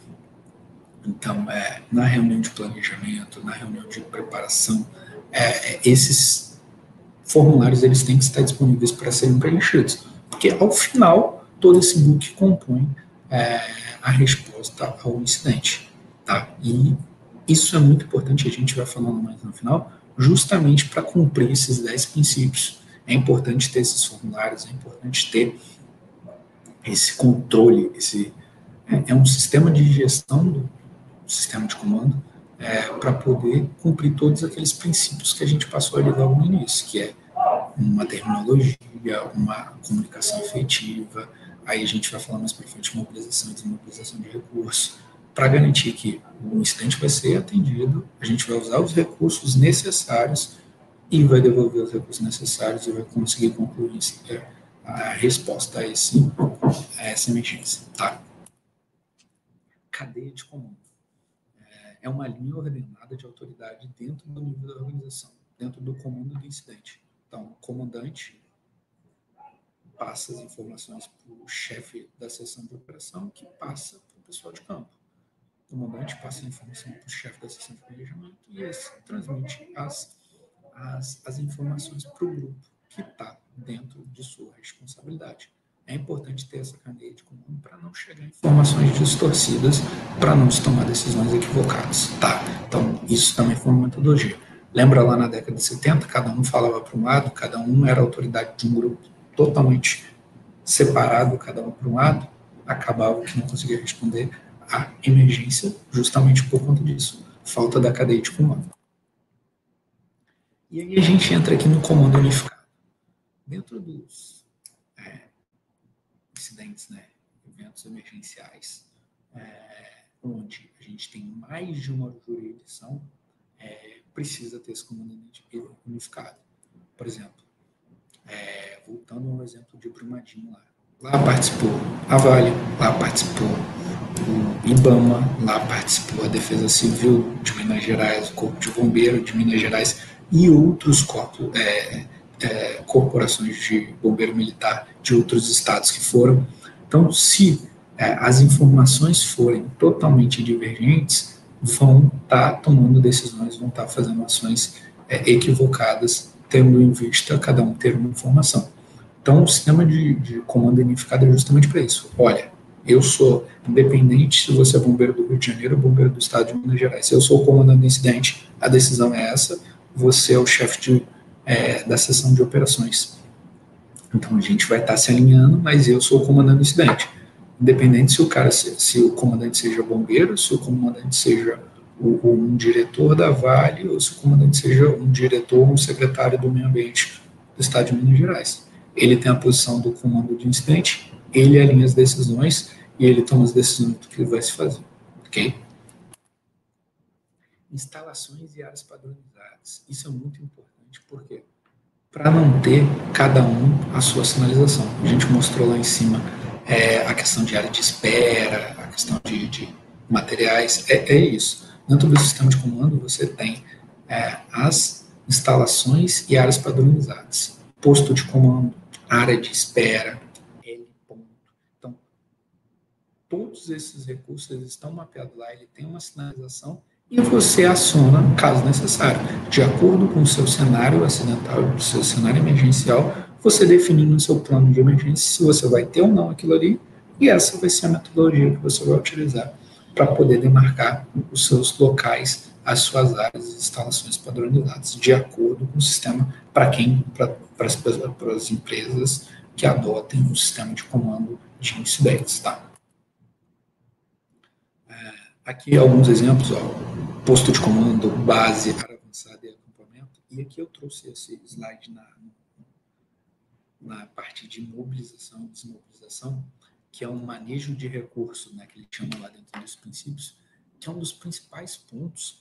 B: Então, é, na reunião de planejamento, na reunião de preparação, é, esses formulários eles têm que estar disponíveis para serem preenchidos, porque ao final todo esse book compõe é, a resposta ao incidente, tá? E isso é muito importante, a gente vai falando mais no final, justamente para cumprir esses dez princípios. É importante ter esses formulários, é importante ter esse controle, esse, é, é um sistema de gestão do sistema de comando é, para poder cumprir todos aqueles princípios que a gente passou ali logo no início, que é uma terminologia, uma comunicação efetiva, aí a gente vai falar mais para frente de mobilização e desmobilização de recursos, para garantir que o incidente vai ser atendido, a gente vai usar os recursos necessários e vai devolver os recursos necessários e vai conseguir concluir a resposta a, esse, a essa emergência. Tá? Cadeia de comando. É uma linha ordenada de autoridade dentro do nível da organização, dentro do comando do incidente. Então, o comandante passa as informações para o chefe da seção de operação, que passa para o pessoal de campo. O comandante passa a informação para o chefe da seção de planejamento e esse transmite as, as, as informações para o grupo que está dentro de sua responsabilidade. é importante ter essa cadeia de comando para não chegar a informações distorcidas, para não se tomar decisões equivocadas, tá? Então, isso também foi uma metodologia. Lembra lá na década de setenta, cada um falava para um lado, cada um era autoridade de um grupo totalmente separado, cada um para um lado, acabava que não conseguia responder à emergência justamente por conta disso, falta da cadeia de comando. E aí a gente entra aqui no comando unificado. Dentro dos é, incidentes, né, eventos emergenciais, é, onde a gente tem mais de uma jurisdição, é, precisa ter esse comando unificado. Por exemplo, é, voltando ao exemplo de Brumadinho lá. Lá participou a Vale, lá participou o IBAMA, lá participou a Defesa Civil de Minas Gerais, o Corpo de Bombeiro de Minas Gerais e outros corpos, é, é, corporações de bombeiro militar de outros estados que foram. Então, se é, as informações forem totalmente divergentes, vão estar tá tomando decisões, vão estar tá fazendo ações é, equivocadas, tendo em vista cada um ter uma informação. Então, o sistema de, de comando unificado é justamente para isso. Olha, eu sou independente se você é bombeiro do Rio de Janeiro ou bombeiro do estado de Minas Gerais. Se eu sou o comandante do incidente, a decisão é essa, você é o chefe de, é, da seção de operações. Então, a gente vai estar tá se alinhando, mas eu sou o comandante do incidente. Independente se o cara, se, se o comandante seja bombeiro, se o comandante seja o, um diretor da Vale, ou se o comandante seja um diretor ou um secretário do meio ambiente do estado de Minas Gerais. Ele tem a posição do comando de incidente, ele alinha as decisões e ele toma as decisões do que vai se fazer, ok? Instalações e áreas padronizadas. Isso é muito importante, porque para não ter cada um a sua sinalização. A gente mostrou lá em cima é, a questão de área de espera, a questão de, de materiais, é, é isso. Dentro do sistema de comando você tem é, as instalações e áreas padronizadas. Posto de comando, área de espera, L ponto. Então, todos esses recursos eles estão mapeados lá, ele tem uma sinalização e você aciona caso necessário. De acordo com o seu cenário acidental, o seu cenário emergencial, você definindo no seu plano de emergência se você vai ter ou não aquilo ali, e essa vai ser a metodologia que você vai utilizar para poder demarcar os seus locais, as suas áreas e instalações padronizadas, de acordo com o sistema, para quem, para as, para as empresas que adotem o sistema de comando de incidentes, tá? É, aqui alguns exemplos, ó, posto de comando, base, área avançada e acampamento, e aqui eu trouxe esse slide na, na parte de mobilização e desmobilização, que é um manejo de recursos, né, que ele chama lá dentro dos princípios, que é um dos principais pontos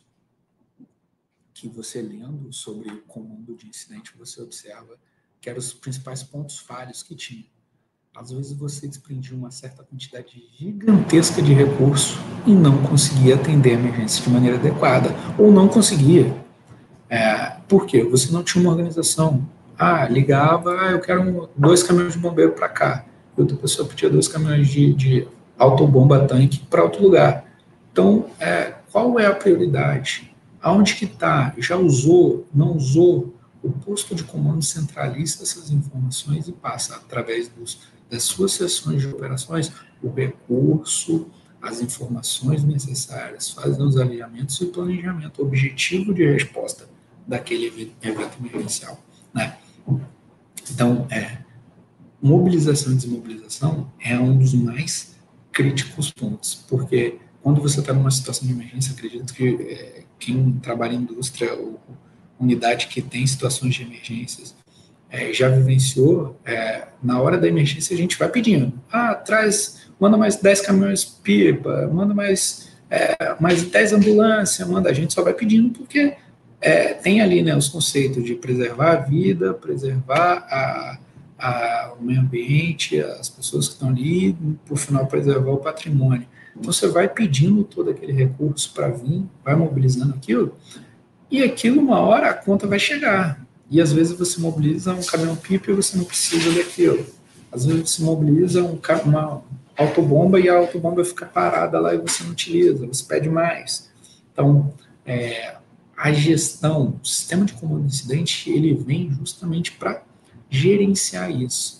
B: que você lendo sobre o comando de incidente, você observa que eram os principais pontos falhos que tinha. Às vezes você desprendia uma certa quantidade gigantesca de recurso e não conseguia atender a emergência de maneira adequada, ou não conseguia. É, por quê? Você não tinha uma organização. Ah, ligava, ah, eu quero um, dois caminhões de bombeiro para cá. E outra pessoa pedia dois caminhões de, de autobomba tanque para outro lugar. Então, é, qual é a prioridade? Aonde que está? Já usou? Não usou? O posto de comando centraliza essas informações e passa, através dos, das suas sessões de operações, o recurso, as informações necessárias, faz os alinhamentos e o planejamento objetivo de resposta daquele evento emergencial, né? Então, é, mobilização e desmobilização é um dos mais críticos pontos, porque quando você está numa situação de emergência, acredito que é, quem trabalha em indústria ou unidade que tem situações de emergências é, já vivenciou, é, na hora da emergência a gente vai pedindo, ah, traz, manda mais dez caminhões pipa, manda mais, é, mais dez ambulâncias, manda, a gente só vai pedindo porque é, tem ali, né, os conceitos de preservar a vida, preservar a, a, o meio ambiente, as pessoas que estão ali, por final preservar o patrimônio. Então você vai pedindo todo aquele recurso para vir, vai mobilizando aquilo, e aquilo uma hora a conta vai chegar. E às vezes você mobiliza um caminhão-pipa e você não precisa daquilo. Às vezes você mobiliza um, uma autobomba e a autobomba fica parada lá e você não utiliza, você pede mais. Então, é, a gestão, o sistema de comando de incidente, ele vem justamente para gerenciar isso.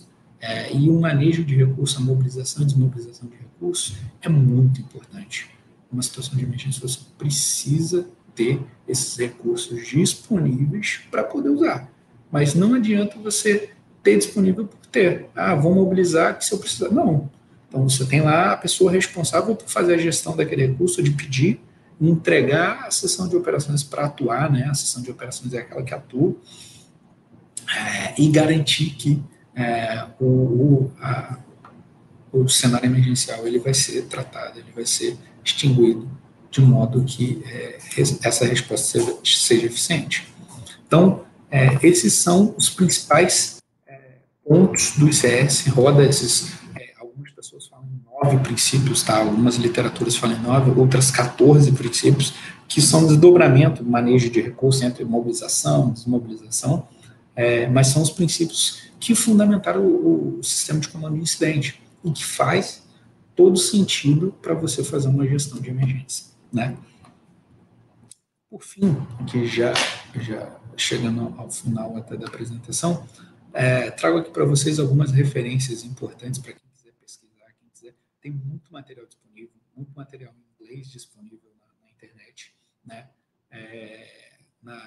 B: É, e o manejo de recursos, a mobilização e desmobilização de recursos é muito importante. Numa situação de emergência, você precisa ter esses recursos disponíveis para poder usar. Mas não adianta você ter disponível por ter. Ah, vou mobilizar que se eu precisar. Não. Então, você tem lá a pessoa responsável por fazer a gestão daquele recurso, de pedir, entregar a seção de operações para atuar, né? A seção de operações é aquela que atua, é, e garantir que é, o, o, a, o cenário emergencial ele vai ser tratado, ele vai ser extinguido de modo que é, essa resposta seja, seja eficiente. Então, é, esses são os principais é, pontos do I C S, roda esses, é, algumas pessoas falam em nove princípios, tá? Algumas literaturas falam em nove, outras quatorze princípios, que são desdobramento, manejo de recursos entre mobilização, desmobilização, é, mas são os princípios que fundamentaram o, o sistema de comando de incidente, e que faz todo sentido para você fazer uma gestão de emergência, né? Por fim, que já, já chegando ao final até da apresentação, é, trago aqui para vocês algumas referências importantes para quem quiser pesquisar, quem quiser. Tem muito material disponível, muito material em inglês disponível na, na internet, né? É, na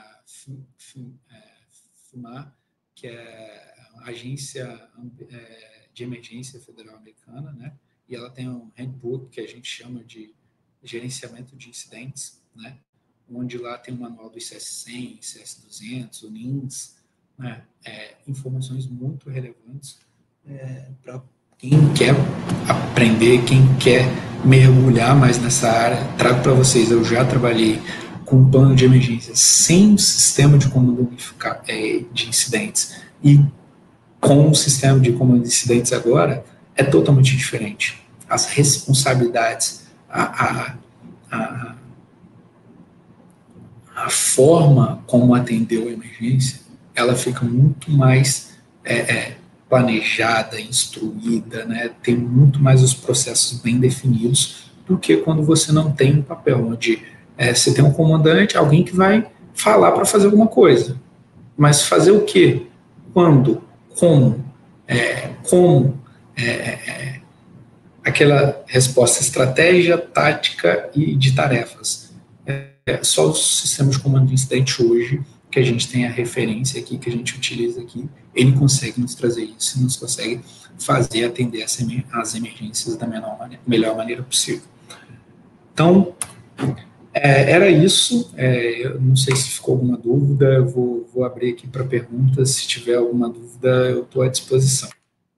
B: FIMAR, que é a Agência de Emergência Federal Americana, né? E ela tem um handbook que a gente chama de gerenciamento de incidentes, né? Onde lá tem um manual do I C S cem, I C S duzentos, o NINS, né? É, informações muito relevantes é, para quem quer aprender, quem quer mergulhar mais nessa área. Trago para vocês, eu já trabalhei com um plano de emergência sem o sistema de comando de incidentes e com o sistema de comando de incidentes agora, é totalmente diferente. As responsabilidades, a, a, a, a forma como atendeu a emergência, ela fica muito mais é, é, planejada, instruída, né? Tem muito mais os processos bem definidos do que quando você não tem um papel, onde é, você tem um comandante, alguém que vai falar para fazer alguma coisa. Mas fazer o quê? Quando? Como? É, como? É, é, aquela resposta, estratégia, tática e de tarefas. É, só os sistemas de comando de incidente hoje, que a gente tem a referência aqui, que a gente utiliza aqui, ele consegue nos trazer isso, nos consegue fazer atender essa, as emergências da menor maneira, melhor maneira possível. Então, é, era isso. É, eu não sei se ficou alguma dúvida, eu vou, vou abrir aqui para perguntas. Se tiver alguma dúvida, eu estou à disposição.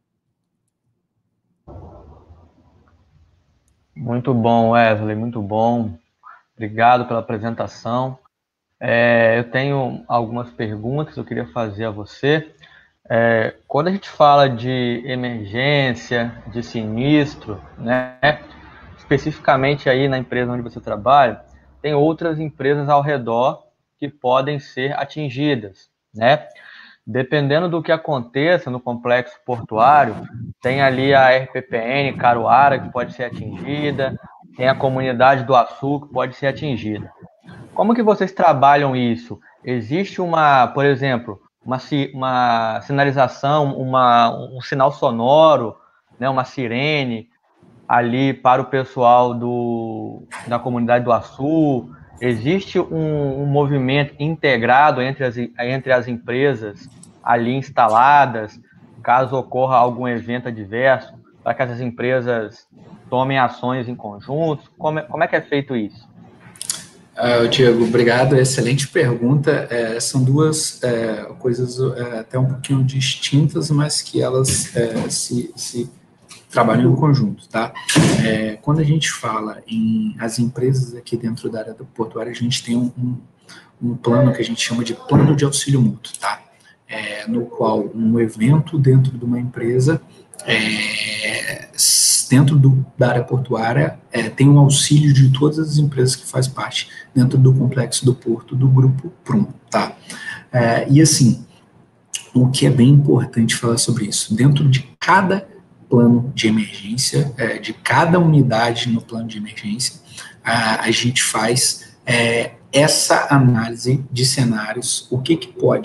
A: Muito bom, Wesley, muito bom. Obrigado pela apresentação. É, eu tenho algumas perguntas que eu queria fazer a você. É, quando a gente fala de emergência, de sinistro, né, especificamente aí na empresa onde você trabalha, tem outras empresas ao redor que podem ser atingidas, né? Dependendo do que aconteça no complexo portuário, tem ali a R P P N Caruara, que pode ser atingida, tem a comunidade do Açu, que pode ser atingida. Como que vocês trabalham isso? Existe uma, por exemplo, uma, uma sinalização, uma, um sinal sonoro, né, uma sirene ali para o pessoal do, da comunidade do Açu? Existe um, um movimento integrado entre as, entre as empresas ali instaladas, caso ocorra algum evento adverso, para que essas empresas tomem ações em conjunto? Como é, como é que é feito isso?
B: Uh, Diego, obrigado, excelente pergunta. É, são duas é, coisas é, até um pouquinho distintas, mas que elas é, se, se trabalham em conjunto, tá? É, quando a gente fala em as empresas aqui dentro da área do portuário, a gente tem um, um, um plano que a gente chama de plano de auxílio mútuo, tá? É, no qual um evento dentro de uma empresa, é, dentro do, da área portuária, é, tem um auxílio de todas as empresas que faz parte dentro do complexo do porto do grupo Prum, tá? É, e assim, o que é bem importante falar sobre isso, dentro de cada plano de emergência, é, de cada unidade no plano de emergência, a, a gente faz é, essa análise de cenários, o que, que pode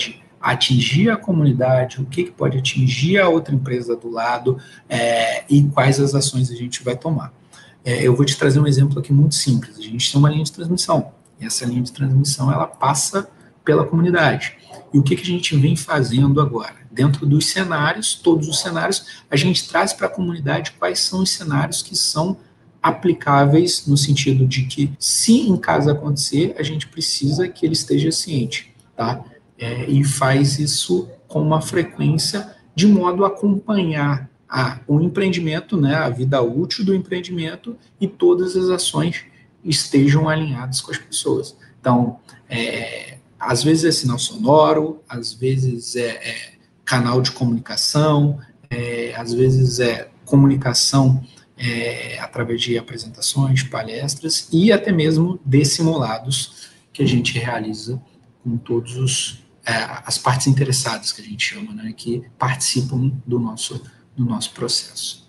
B: atingir a comunidade, o que, que pode atingir a outra empresa do lado é, e quais as ações a gente vai tomar. É, eu vou te trazer um exemplo aqui muito simples. A gente tem uma linha de transmissão, e essa linha de transmissão ela passa pela comunidade. E o que, que a gente vem fazendo agora? Dentro dos cenários, todos os cenários, a gente traz para a comunidade quais são os cenários que são aplicáveis no sentido de que, se em caso acontecer, a gente precisa que ele esteja ciente, tá? É, e faz isso com uma frequência de modo a acompanhar a, o empreendimento, né, a vida útil do empreendimento e todas as ações estejam alinhadas com as pessoas. Então, é, às vezes é sinal sonoro, às vezes é, é canal de comunicação, é, às vezes é comunicação É, através de apresentações, palestras e até mesmo de simulados que a gente realiza com todos os é, as partes interessadas que a gente chama, né, que participam do nosso do nosso processo.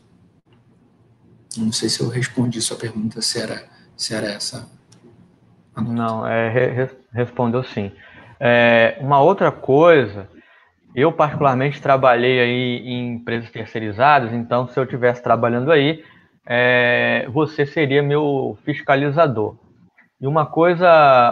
B: Não sei se eu respondi sua pergunta, se era se era essa.
A: Não, é, re, respondeu sim. É, uma outra coisa, eu particularmente trabalhei aí em empresas terceirizadas, então se eu estivesse trabalhando aí, É, você seria meu fiscalizador. E uma coisa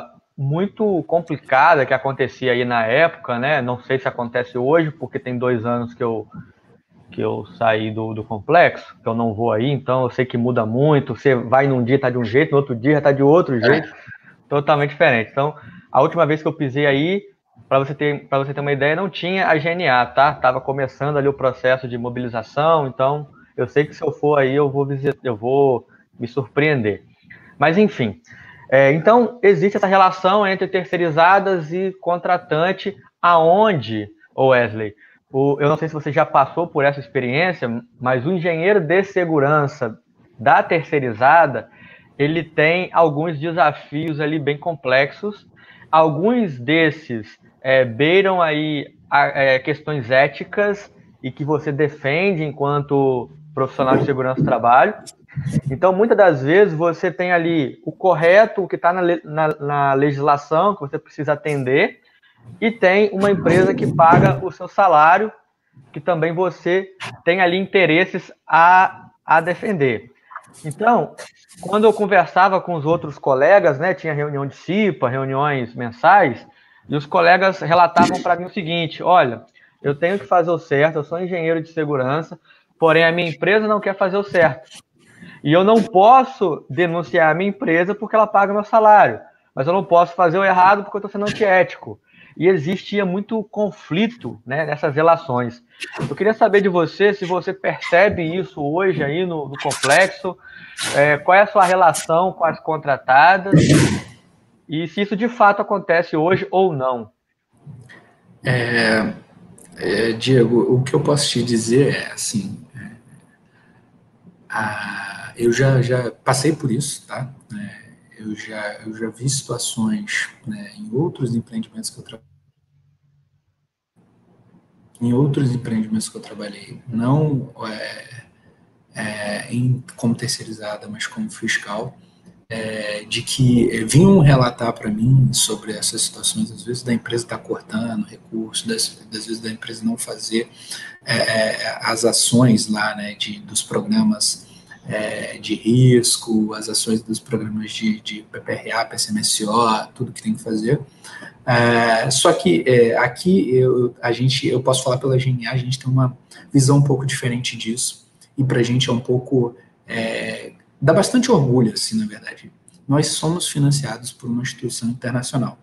A: muito complicada que acontecia aí na época, né? Não sei se acontece hoje, porque tem dois anos que eu, que eu saí do, do complexo, que eu não vou aí, então eu sei que muda muito. Você vai num dia, tá de um jeito, no outro dia tá de outro jeito, totalmente diferente. Então, a última vez que eu pisei aí, para você ter, para você ter uma ideia, não tinha a G N A, tá? Tava começando ali o processo de mobilização, então eu sei que se eu for aí, eu vou, visitar, eu vou me surpreender. Mas, enfim. É, então, existe essa relação entre terceirizadas e contratante, aonde, ô Wesley, o, eu não sei se você já passou por essa experiência, mas o engenheiro de segurança da terceirizada, ele tem alguns desafios ali bem complexos. Alguns desses é, beiram aí a, é, questões éticas e que você defende enquanto profissional de segurança do trabalho. Então, muitas das vezes, você tem ali o correto, o que está na, na, na legislação, que você precisa atender, e tem uma empresa que paga o seu salário, que também você tem ali interesses a, a defender. Então, quando eu conversava com os outros colegas, né, tinha reunião de C I P A, reuniões mensais, e os colegas relatavam para mim o seguinte: olha, eu tenho que fazer o certo, eu sou engenheiro de segurança, porém a minha empresa não quer fazer o certo. E eu não posso denunciar a minha empresa porque ela paga meu salário, mas eu não posso fazer o errado porque eu estou sendo antiético. E existia muito conflito, né, nessas relações. Eu queria saber de você se você percebe isso hoje aí no, no complexo, é, qual é a sua relação com as contratadas e se isso de fato acontece hoje ou não.
B: É, é, Diego, o que eu posso te dizer é assim, é, a, eu já, já passei por isso, tá? É, eu, já, eu já vi situações, né, em outros empreendimentos que eu trabalhei, em outros empreendimentos que eu trabalhei, não é, é, em, como terceirizada, mas como fiscal, é, de que é, vinham relatar para mim sobre essas situações, às vezes da empresa estar tá cortando recursos, das, das vezes da empresa não fazer é, as ações lá, né, de, dos programas é, de risco, as ações dos programas de, de P P R A, P S M S O, tudo que tem que fazer. É, só que é, aqui eu, a gente, eu posso falar pela G N A, a gente tem uma visão um pouco diferente disso, e para a gente é um pouco, é, dá bastante orgulho, assim, na verdade. Nós somos financiados por uma instituição internacional,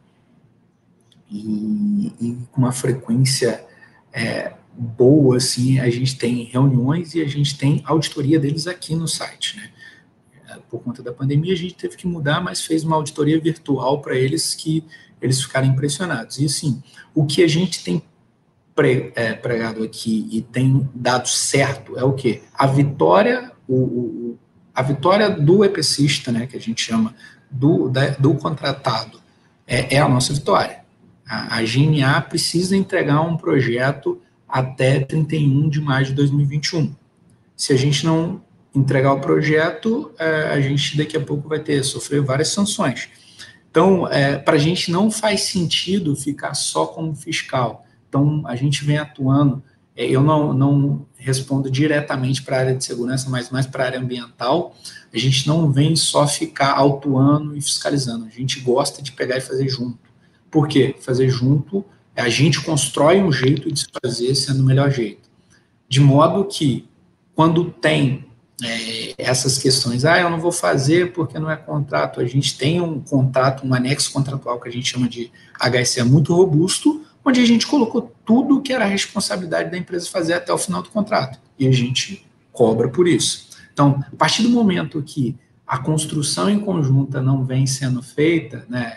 B: e, e com uma frequência é, boa, assim, a gente tem reuniões e a gente tem auditoria deles aqui no site, né? Por conta da pandemia a gente teve que mudar, mas fez uma auditoria virtual para eles, que eles ficaram impressionados. E assim, o que a gente tem pre, é, pregado aqui e tem dado certo é o quê? A vitória, o, o, a vitória do EPCista, né, que a gente chama, do, da, do contratado, é, é a nossa vitória. A, a G N A precisa entregar um projeto até trinta e um de maio de dois mil e vinte e um. Se a gente não entregar o projeto, a gente daqui a pouco vai ter, sofrer várias sanções. Então, é, para a gente não faz sentido ficar só como fiscal. Então, a gente vem atuando, eu não, não respondo diretamente para a área de segurança, mas mais para a área ambiental. A gente não vem só ficar autuando e fiscalizando, a gente gosta de pegar e fazer junto. Por quê? Fazer junto, a gente constrói um jeito de se fazer sendo o melhor jeito. De modo que, quando tem é, essas questões, ah, eu não vou fazer porque não é contrato, a gente tem um contrato, um anexo contratual que a gente chama de H S E muito robusto, onde a gente colocou tudo que era a responsabilidade da empresa fazer até o final do contrato. E a gente cobra por isso. Então, a partir do momento que a construção em conjunta não vem sendo feita, né,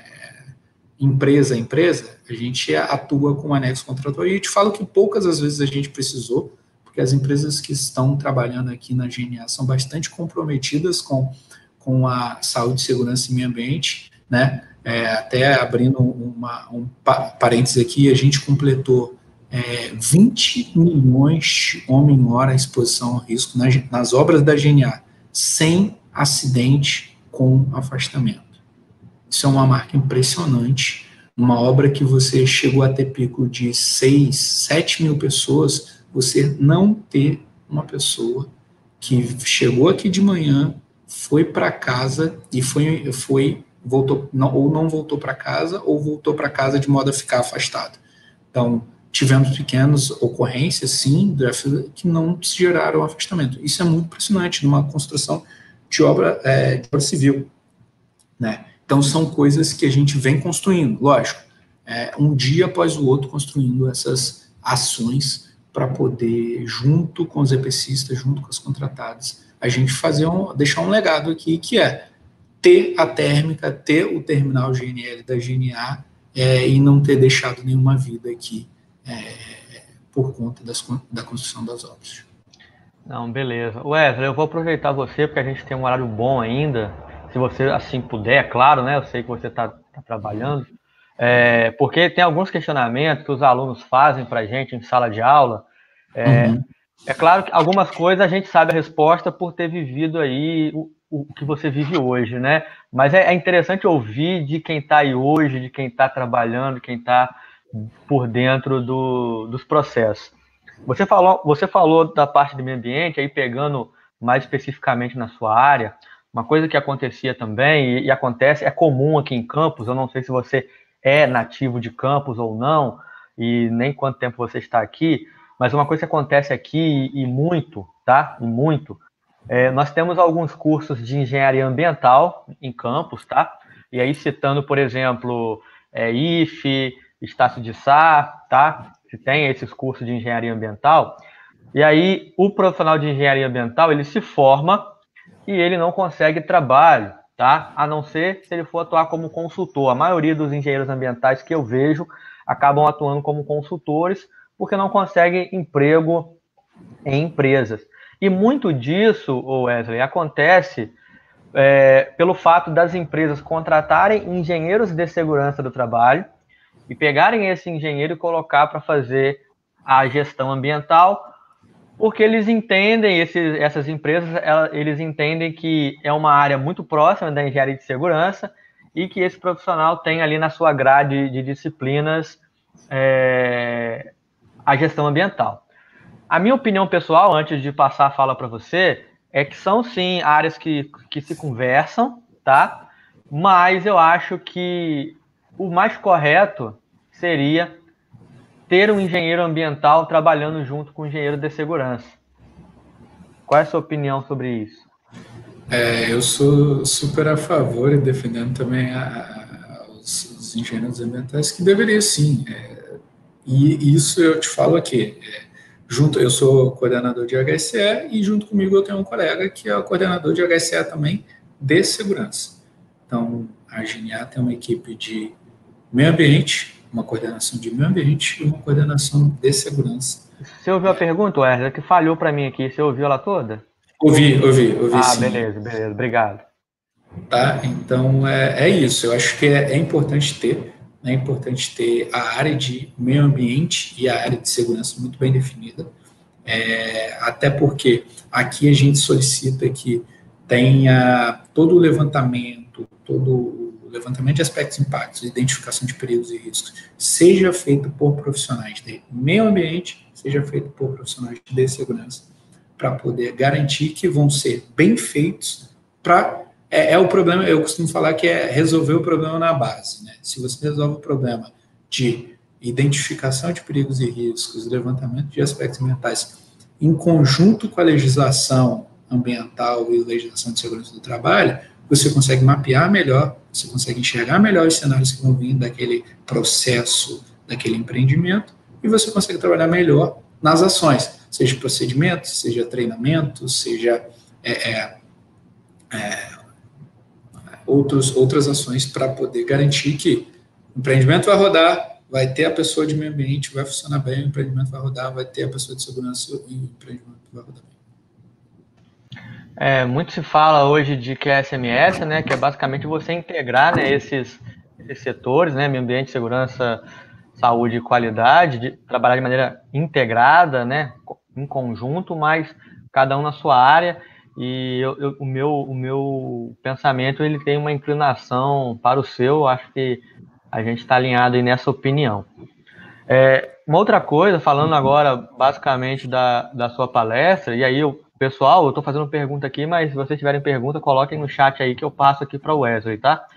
B: empresa a empresa, a gente atua com o anexo contratual. E eu te falo que poucas as vezes a gente precisou, porque as empresas que estão trabalhando aqui na G N A são bastante comprometidas com, com a saúde, segurança e meio ambiente, né? É, até abrindo uma, um parênteses aqui, a gente completou é, vinte milhões de homem-hora à exposição ao risco nas, nas obras da G N A, sem acidente com afastamento. Isso é uma marca impressionante, uma obra que você chegou a ter pico de seis, sete mil pessoas, você não ter uma pessoa que chegou aqui de manhã, foi para casa e foi... foi voltou, não, ou não voltou para casa, ou voltou para casa de modo a ficar afastado. Então, tivemos pequenas ocorrências, sim, que não geraram afastamento. Isso é muito impressionante numa construção de obra, é, de obra civil, né? Então, são coisas que a gente vem construindo, lógico, é, um dia após o outro, construindo essas ações para poder, junto com os EPCistas, junto com as contratadas, a gente fazer um, deixar um legado aqui, que é ter a térmica, ter o terminal G N L da G N A é, e não ter deixado nenhuma vida aqui é, por conta das, da construção das obras.
A: Não, beleza. Wesley, eu vou aproveitar você, porque a gente tem um horário bom ainda, se você assim puder, claro, né? Eu sei que você está tá trabalhando, é, porque tem alguns questionamentos que os alunos fazem para a gente em sala de aula. É, uhum. É claro que algumas coisas a gente sabe a resposta por ter vivido aí o, o que você vive hoje, né? Mas é, é interessante ouvir de quem está aí hoje, de quem está trabalhando, quem está por dentro do, dos processos. Você falou, você falou da parte do meio ambiente, aí pegando mais especificamente na sua área, uma coisa que acontecia também, e, e acontece, é comum aqui em Campos, eu não sei se você é nativo de Campos ou não, e nem quanto tempo você está aqui, mas uma coisa que acontece aqui, e muito, tá? E muito, é, nós temos alguns cursos de engenharia ambiental em Campos, tá? E aí citando, por exemplo, é, I F E, Estácio de Sá, tá? Que tem esses cursos de engenharia ambiental. E aí o profissional de engenharia ambiental, ele se forma e ele não consegue trabalho, tá? A não ser se ele for atuar como consultor. A maioria dos engenheiros ambientais que eu vejo acabam atuando como consultores porque não conseguem emprego em empresas. E muito disso, Wesley, acontece é, pelo fato das empresas contratarem engenheiros de segurança do trabalho e pegarem esse engenheiro e colocar para fazer a gestão ambiental, porque eles entendem, esses, essas empresas, eles entendem que é uma área muito próxima da engenharia de segurança e que esse profissional tem ali na sua grade de disciplinas é, a gestão ambiental. A minha opinião pessoal, antes de passar a fala para você, é que são sim áreas que, que se conversam, tá? Mas eu acho que o mais correto seria ter um engenheiro ambiental trabalhando junto com o engenheiro de segurança. Qual é a sua opinião sobre isso?
B: É, eu sou super a favor e defendendo também a, a, os, os engenheiros ambientais que deveria sim. É, e isso eu te falo aqui. É, junto, eu sou coordenador de H S E e junto comigo eu tenho um colega que é o coordenador de H S E também de segurança. Então, a G N A tem uma equipe de meio ambiente, uma coordenação de meio ambiente e uma coordenação de segurança.
A: Você ouviu a pergunta, Wesley, que falhou para mim aqui? Você ouviu ela toda?
B: Ouvi, ouvi, ouvi
A: ah,
B: sim.
A: Ah, beleza, beleza, obrigado.
B: Tá? Então, é, é isso. Eu acho que é, é importante ter, é importante ter a área de meio ambiente e a área de segurança muito bem definida, é, até porque aqui a gente solicita que tenha todo o levantamento, todo o levantamento de aspectos e impactos, identificação de perigos e riscos, seja feito por profissionais de meio ambiente, seja feito por profissionais de segurança, para poder garantir que vão ser bem feitos para... É, é o problema, eu costumo falar que é resolver o problema na base, né? Se você resolve o problema de identificação de perigos e riscos, levantamento de aspectos ambientais, em conjunto com a legislação ambiental e legislação de segurança do trabalho, você consegue mapear melhor, você consegue enxergar melhor os cenários que vão vir daquele processo, daquele empreendimento, e você consegue trabalhar melhor nas ações, seja procedimentos, seja treinamento, seja é, é, é, outros, outras ações para poder garantir que o empreendimento vai rodar, vai ter a pessoa de meio ambiente, vai funcionar bem, o empreendimento vai rodar, vai ter a pessoa de segurança e o empreendimento vai rodar bem.
A: É, muito se fala hoje de Q S M S, né, que é basicamente você integrar, né, esses, esses setores, né, meio ambiente, segurança, saúde e qualidade, de trabalhar de maneira integrada, né, em conjunto, mas cada um na sua área. E eu, eu, o, meu, o meu pensamento ele tem uma inclinação para o seu, acho que a gente está alinhado aí nessa opinião. É, uma outra coisa, falando agora basicamente da, da sua palestra, e aí eu pessoal, eu estou fazendo pergunta aqui, mas se vocês tiverem pergunta, coloquem no chat aí que eu passo aqui para o Wesley, tá?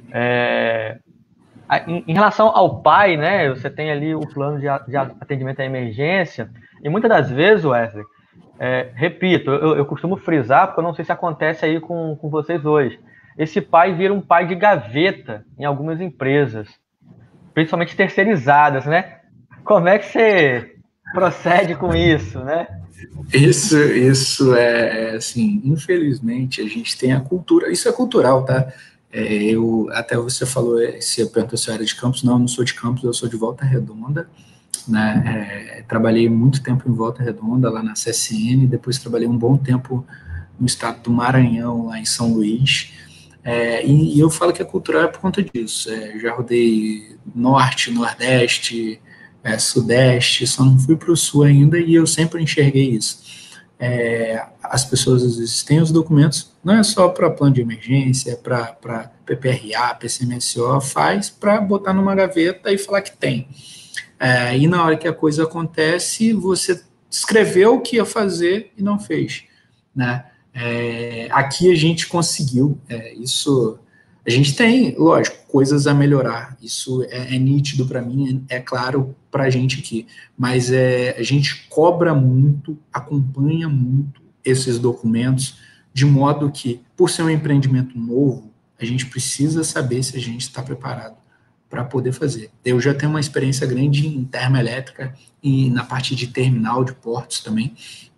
A: É, em, em relação ao P A I, né, você tem ali o plano de, de atendimento à emergência, e muitas das vezes, Wesley, é, repito, eu, eu costumo frisar, porque eu não sei se acontece aí com, com vocês hoje, esse P A I vira um P A I de gaveta em algumas empresas, principalmente terceirizadas, né? Como é que você procede com isso, né?
B: Isso, isso é, assim, infelizmente, a gente tem a cultura, isso é cultural, tá? É, eu, até você falou, se perguntou se eu era de Campos, não, eu não sou de Campos, eu sou de Volta Redonda, né? É, trabalhei muito tempo em Volta Redonda, lá na C S N, depois trabalhei um bom tempo no estado do Maranhão, lá em São Luís, é, e, e eu falo que é cultural é por conta disso, é, já rodei Norte, Nordeste, É, Sudeste, só não fui para o Sul ainda e eu sempre enxerguei isso. É, as pessoas às vezes têm os documentos, não é só para plano de emergência, é para P P R A, P C M S O, faz para botar numa gaveta e falar que tem. É, e na hora que a coisa acontece, você escreveu o que ia fazer e não fez. Né? É, aqui a gente conseguiu, é, isso... A gente tem, lógico, coisas a melhorar, isso é, é nítido para mim, é, é claro para a gente aqui, mas é, a gente cobra muito, acompanha muito esses documentos, de modo que, por ser um empreendimento novo, a gente precisa saber se a gente está preparado para poder fazer. Eu já tenho uma experiência grande em termoelétrica e na parte de terminal de portos também.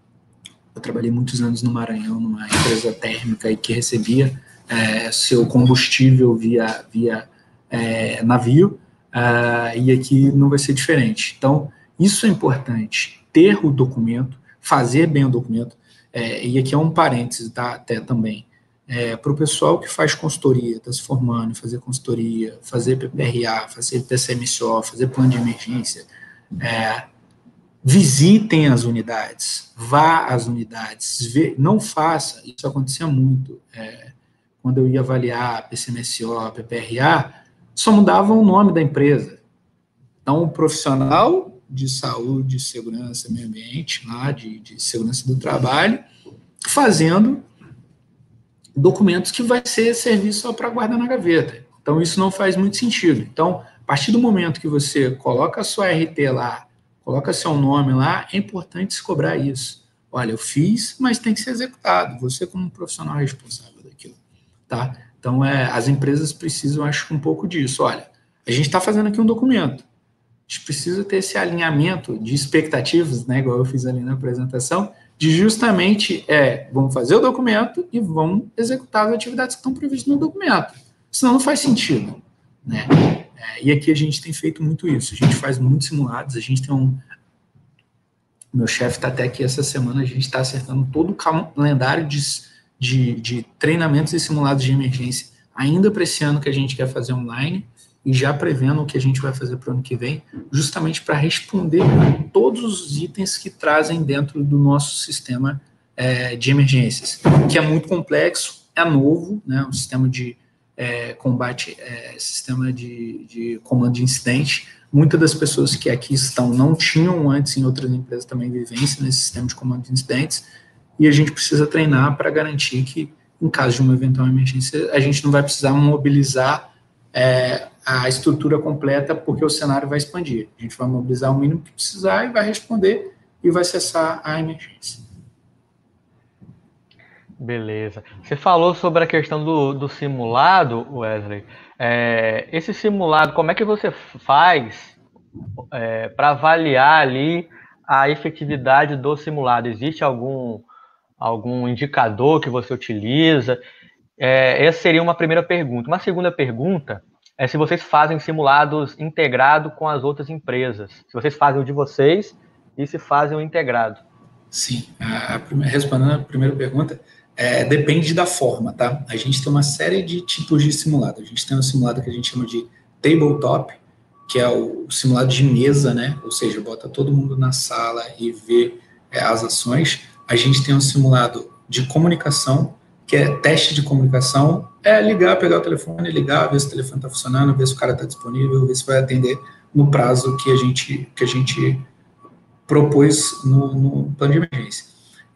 B: Eu trabalhei muitos anos no Maranhão, numa empresa térmica e que recebia É, seu combustível via, via é, navio, uh, e aqui não vai ser diferente. Então, isso é importante, ter o documento, fazer bem o documento, é, e aqui é um parênteses, tá, até também, é, para o pessoal que faz consultoria, está se formando, fazer consultoria, fazer P P R A, fazer P C M S O, fazer plano de emergência, é, visitem as unidades, vá às unidades, vê, não faça, isso acontecia muito, é, quando eu ia avaliar P C M S O, P P R A, só mudava o nome da empresa. Então, o profissional de saúde, segurança, meio ambiente, lá, de, de segurança do trabalho, fazendo documentos que vai ser serviço só para guardar na gaveta. Então, isso não faz muito sentido. Então, a partir do momento que você coloca a sua R T lá, coloca seu nome lá, é importante se cobrar isso. Olha, eu fiz, mas tem que ser executado. Você como profissional responsável daquilo. Tá? Então, é, as empresas precisam, acho que um pouco disso. Olha, a gente está fazendo aqui um documento. A gente precisa ter esse alinhamento de expectativas, né, igual eu fiz ali na apresentação, de justamente, é, vamos fazer o documento e vamos executar as atividades que estão previstas no documento. Senão não faz sentido. Né? É, e aqui a gente tem feito muito isso. A gente faz muitos simulados, a gente tem um... Meu chefe está até aqui essa semana, a gente está acertando todo o calendário de... De, de treinamentos e simulados de emergência, ainda para esse ano que a gente quer fazer online, e já prevendo o que a gente vai fazer para o ano que vem, justamente para responder a todos os itens que trazem dentro do nosso sistema é, de emergências, que é muito complexo, é novo, né, um sistema de, é, combate, é, sistema de, de comando de incidente. Muitas das pessoas que aqui estão não tinham antes em outras empresas também vivência nesse sistema de comando de incidentes, e a gente precisa treinar para garantir que, em caso de uma eventual emergência, a gente não vai precisar mobilizar é, a estrutura completa, porque o cenário vai expandir. A gente vai mobilizar o mínimo que precisar e vai responder e vai cessar a emergência.
A: Beleza. Você falou sobre a questão do, do simulado, Wesley. É, esse simulado, como é que você faz é, para avaliar ali a efetividade do simulado? Existe algum, algum indicador que você utiliza? É, essa seria uma primeira pergunta. Uma segunda pergunta é se vocês fazem simulados integrado com as outras empresas. Se vocês fazem o de vocês e se fazem o integrado.
B: Sim. A, a, respondendo a primeira pergunta, é, depende da forma, tá? A gente tem uma série de tipos de simulado. A gente tem um simulado que a gente chama de tabletop, que é o simulado de mesa, né? Ou seja, bota todo mundo na sala e vê é, as ações. A gente tem um simulado de comunicação, que é teste de comunicação, é ligar, pegar o telefone, ligar, ver se o telefone está funcionando, ver se o cara está disponível, ver se vai atender no prazo que a gente, que a gente propôs no, no plano de emergência.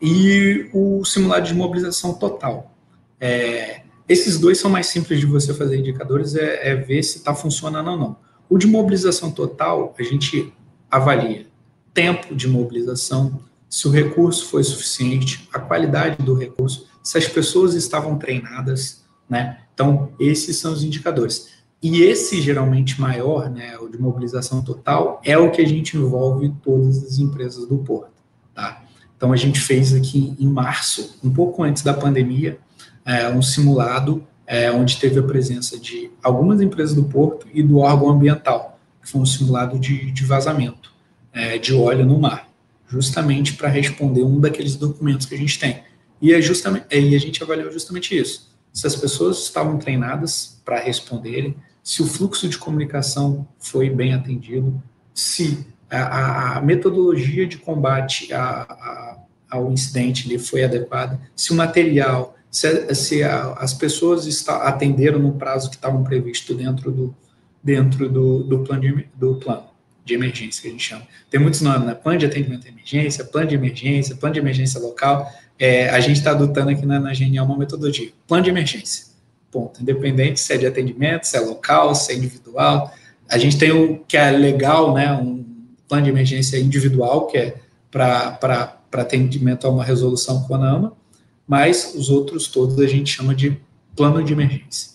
B: E o simulado de mobilização total. É, esses dois são mais simples de você fazer indicadores, é, é ver se está funcionando ou não. O de mobilização total, a gente avalia tempo de mobilização, se o recurso foi suficiente, a qualidade do recurso, se as pessoas estavam treinadas, né? Então, esses são os indicadores. E esse, geralmente maior, né, o de mobilização total, é o que a gente envolve todas as empresas do Porto, tá? Então, a gente fez aqui em março, um pouco antes da pandemia, é, um simulado é, onde teve a presença de algumas empresas do Porto e do órgão ambiental, que foi um simulado de, de vazamento é, de óleo no mar, justamente para responder um daqueles documentos que a gente tem. E, é justamente, e a gente avaliou justamente isso. Se as pessoas estavam treinadas para responderem, se o fluxo de comunicação foi bem atendido, se a, a metodologia de combate a, a, ao incidente ali foi adequada, se o material, se, se a, as pessoas está, atenderam no prazo que estavam previsto dentro do, dentro do, do, plano de, do plano de emergência, que a gente chama. Tem muitos nomes, né? Plano de atendimento à emergência, plano de emergência, plano de emergência local. É, a gente está adotando aqui na, na Genial uma metodologia, plano de emergência, ponto. Independente se é de atendimento, se é local, se é individual. A gente tem o que é legal, né? Um plano de emergência individual, que é para atendimento a uma resolução com a ANAMA, mas os outros todos a gente chama de plano de emergência.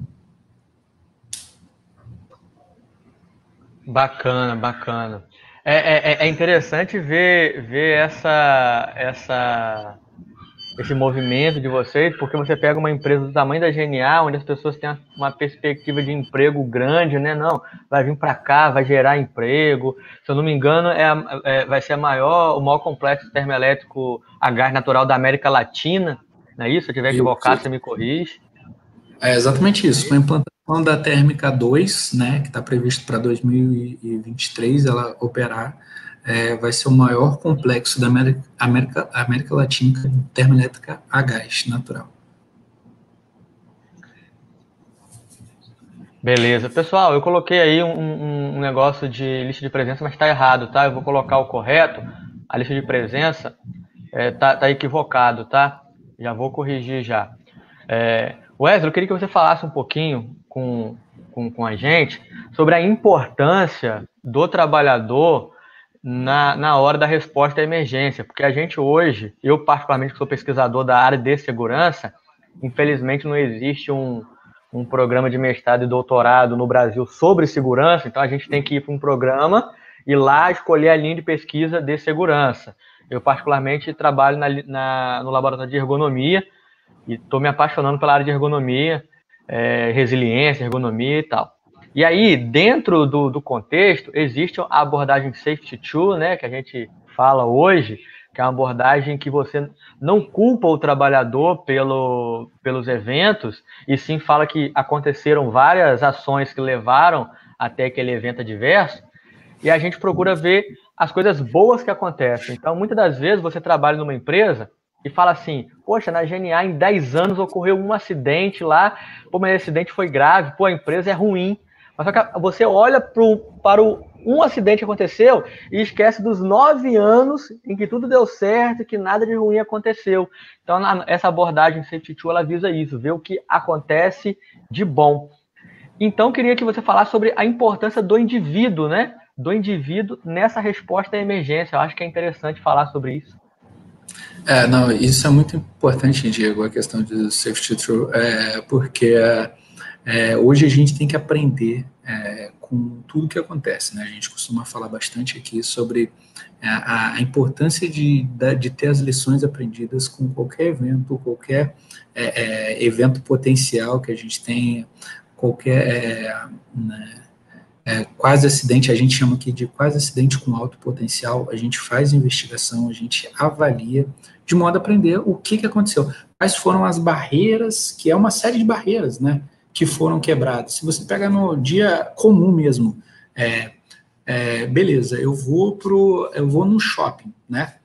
A: Bacana, bacana. É, é, é interessante ver, ver essa, essa, esse movimento de vocês, porque você pega uma empresa do tamanho da Genial, onde as pessoas têm uma perspectiva de emprego grande, né? Não, vai vir para cá, vai gerar emprego. Se eu não me engano, é, é, vai ser a maior, o maior complexo termoelétrico a gás natural da América Latina, não é isso? Se eu estiver equivocado, você me corrige.
B: É exatamente isso. Com a implantação da Térmica dois, né, que está previsto para dois mil e vinte e três, ela operar, é, vai ser o maior complexo da América, América, América Latina termoelétrica a gás natural.
A: Beleza. Pessoal, eu coloquei aí um, um, um negócio de lista de presença, mas está errado, tá? Eu vou colocar o correto. A lista de presença é, tá, tá equivocado, tá? Já vou corrigir já. É, Wesley, eu queria que você falasse um pouquinho com, com, com a gente sobre a importância do trabalhador na, na hora da resposta à emergência, porque a gente hoje, eu particularmente que sou pesquisador da área de segurança, infelizmente não existe um, um programa de mestrado e doutorado no Brasil sobre segurança, então a gente tem que ir para um programa e lá escolher a linha de pesquisa de segurança. Eu particularmente trabalho na, na, no laboratório de ergonomia, e estou me apaixonando pela área de ergonomia, é, resiliência, ergonomia e tal. E aí, dentro do, do contexto, existe a abordagem Safety Tool, né, que a gente fala hoje, que é uma abordagem que você não culpa o trabalhador pelo, pelos eventos, e sim fala que aconteceram várias ações que levaram até aquele evento adverso, e a gente procura ver as coisas boas que acontecem. Então, muitas das vezes, você trabalha numa empresa e fala assim, poxa, na G N A em dez anos ocorreu um acidente lá, pô, mas esse acidente foi grave, pô, a empresa é ruim. Mas só que você olha pro, para o, um acidente que aconteceu e esquece dos nove anos em que tudo deu certo e que nada de ruim aconteceu. Então, na, essa abordagem Safety dois, ela visa isso, ver o que acontece de bom. Então, queria que você falasse sobre a importância do indivíduo, né? Do indivíduo nessa resposta à emergência. Eu acho que é interessante falar sobre isso.
B: É, não, isso é muito importante, Diego, a questão do Safety True, é, porque é, hoje a gente tem que aprender é, com tudo que acontece, né? A gente costuma falar bastante aqui sobre a, a importância de, de ter as lições aprendidas com qualquer evento, qualquer é, é, evento potencial que a gente tenha, qualquer é, né, É, quase acidente, a gente chama aqui de quase acidente com alto potencial, a gente faz investigação, a gente avalia, de modo a aprender o que, que aconteceu, quais foram as barreiras, que é uma série de barreiras, né, que foram quebradas. Se você pega no dia comum mesmo, é, é, beleza, eu vou pro, eu vou no shopping, né,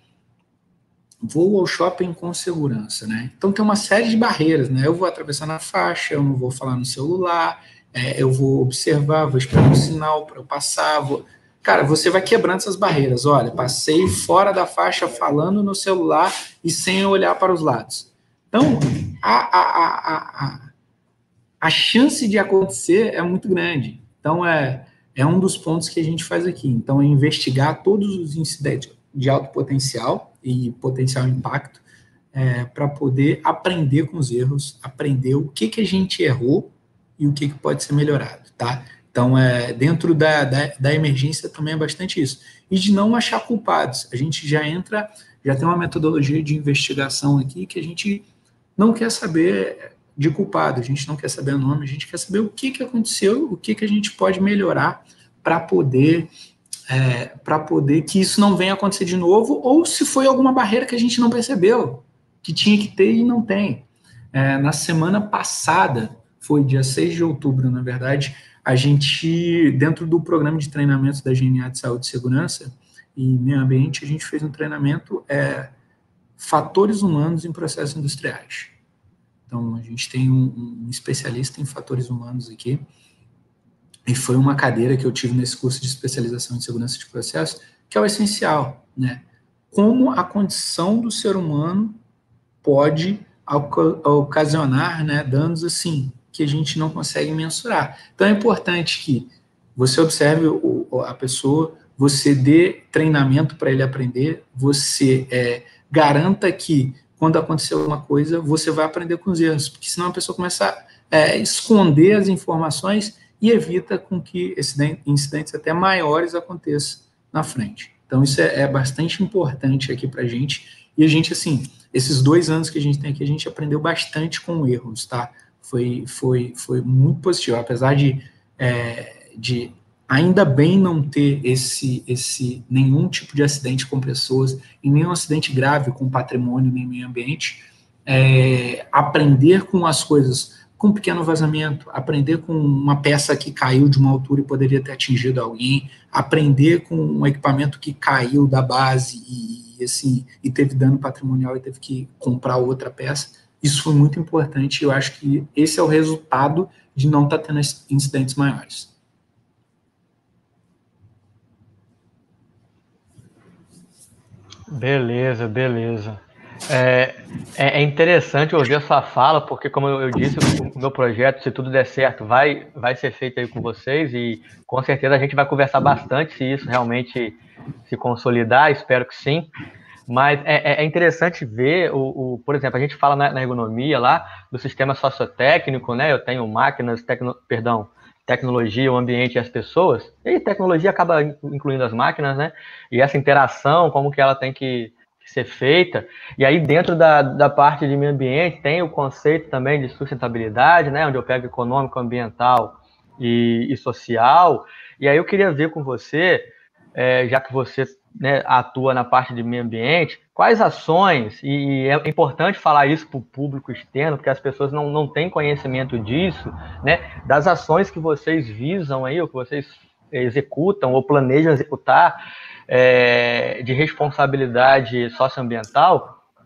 B: vou ao shopping com segurança, né, então tem uma série de barreiras, né, eu vou atravessar na faixa, eu não vou falar no celular, É, eu vou observar, vou esperar um sinal para eu passar, vou... Cara, você vai quebrando essas barreiras. Olha, passei fora da faixa falando no celular e sem olhar para os lados. Então, a, a, a, a, a chance de acontecer é muito grande. Então, é, é um dos pontos que a gente faz aqui. Então, é investigar todos os incidentes de alto potencial e potencial impacto é, para poder aprender com os erros, aprender o que, que a gente errou e o que, que pode ser melhorado, tá? Então, é, dentro da, da, da emergência também é bastante isso. E de não achar culpados. A gente já entra, já tem uma metodologia de investigação aqui que a gente não quer saber de culpado, a gente não quer saber o nome, a gente quer saber o que, que aconteceu, o que, que a gente pode melhorar para poder, é, para poder que isso não venha acontecer de novo, ou se foi alguma barreira que a gente não percebeu, que tinha que ter e não tem. É, na semana passada, foi dia seis de outubro, na verdade, a gente, dentro do programa de treinamento da G N A de Saúde e Segurança e Meio Ambiente, a gente fez um treinamento, é, fatores humanos em processos industriais. Então, a gente tem um, um especialista em fatores humanos aqui, e foi uma cadeira que eu tive nesse curso de especialização em segurança de processos, que é o essencial, né? Como a condição do ser humano pode ocasionar, né, danos assim, que a gente não consegue mensurar. Então é importante que você observe o, a pessoa, você dê treinamento para ele aprender, você é, garanta que quando acontecer alguma coisa, você vai aprender com os erros, porque senão a pessoa começa a é, esconder as informações e evita com que incidentes até maiores aconteçam na frente. Então isso é, é bastante importante aqui para a gente, e a gente, assim, esses dois anos que a gente tem aqui, a gente aprendeu bastante com erros, tá? Foi, foi, foi muito positivo, apesar de, é, de ainda bem não ter esse, esse, nenhum tipo de acidente com pessoas, e nenhum acidente grave com patrimônio nem meio ambiente, é, aprender com as coisas, com um pequeno vazamento, aprender com uma peça que caiu de uma altura e poderia ter atingido alguém, aprender com um equipamento que caiu da base e, e, assim, e teve dano patrimonial e teve que comprar outra peça. Isso foi muito importante e eu acho que esse é o resultado de não estar tendo incidentes maiores.
A: Beleza, beleza. É, é interessante ouvir a sua fala, porque, como eu disse, o meu projeto, se tudo der certo, vai, vai ser feito aí com vocês e, com certeza, a gente vai conversar bastante se isso realmente se consolidar, espero que sim. Mas é, é interessante ver, o, o, por exemplo, a gente fala na, na ergonomia lá, do sistema sociotécnico, né? Eu tenho máquinas, tecno, perdão, tecnologia, o ambiente e as pessoas, e tecnologia acaba incluindo as máquinas, né? E essa interação, como que ela tem que ser feita. E aí, dentro da, da parte de meio ambiente, tem o conceito também de sustentabilidade, né? Onde eu pego econômico, ambiental e, e social. E aí eu queria ver com você, é, já que você, né, atua na parte de meio ambiente, quais ações, e é importante falar isso para o público externo, porque as pessoas não, não têm conhecimento disso, né, das ações que vocês visam aí, ou que vocês executam, ou planejam executar, é, de responsabilidade socioambiental,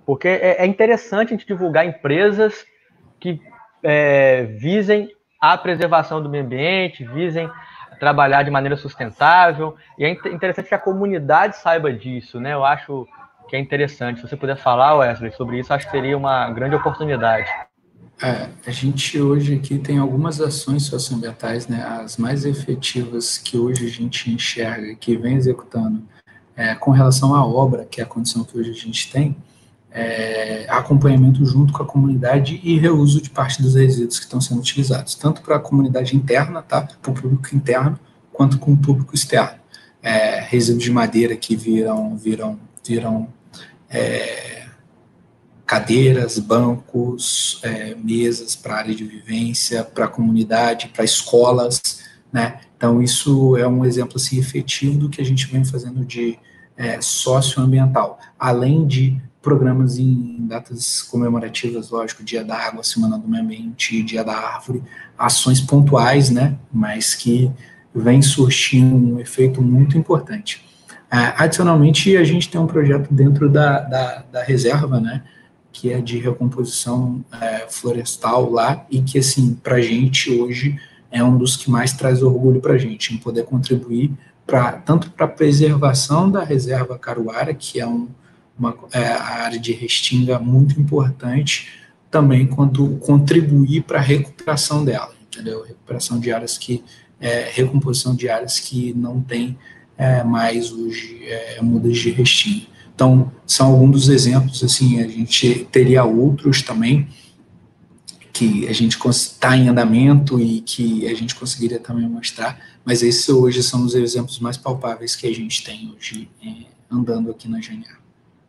A: Porque é, é interessante a gente divulgar empresas que é, visem a preservação do meio ambiente, visem trabalhar de maneira sustentável, e é interessante que a comunidade saiba disso, né? Eu acho que é interessante. Se você puder falar, Wesley, sobre isso, acho que seria uma grande oportunidade.
B: É, a gente hoje aqui tem algumas ações socioambientais, né, as mais efetivas que hoje a gente enxerga, que vem executando é, com relação à obra, que é a condição que hoje a gente tem, é, acompanhamento junto com a comunidade e reuso de parte dos resíduos que estão sendo utilizados, tanto para a comunidade interna, tá, para o público interno, quanto com o público externo. É, resíduos de madeira que viram, viram, viram é, cadeiras, bancos, é, mesas para área de vivência, para a comunidade, para escolas, né? Então, isso é um exemplo assim, efetivo do que a gente vem fazendo de é, socioambiental, além de programas em datas comemorativas, lógico, Dia da Água, Semana do Meio Ambiente, Dia da Árvore, ações pontuais, né? Mas que vem surtindo um efeito muito importante. É, adicionalmente, a gente tem um projeto dentro da, da, da reserva, né? Que é de recomposição é, florestal lá, e que, assim, para a gente hoje é um dos que mais traz orgulho para a gente, em poder contribuir pra, tanto para a preservação da reserva Caruara, que é, um, uma é, a área de restinga muito importante, também quanto contribuir para a recuperação dela, entendeu? Recuperação de áreas que, é, recomposição de áreas que não tem é, mais hoje é, mudas de restinga. Então, são alguns dos exemplos, assim, a gente teria outros também, que a gente está em andamento e que a gente conseguiria também mostrar, mas esses hoje são os exemplos mais palpáveis que a gente tem hoje é, andando aqui na G N A.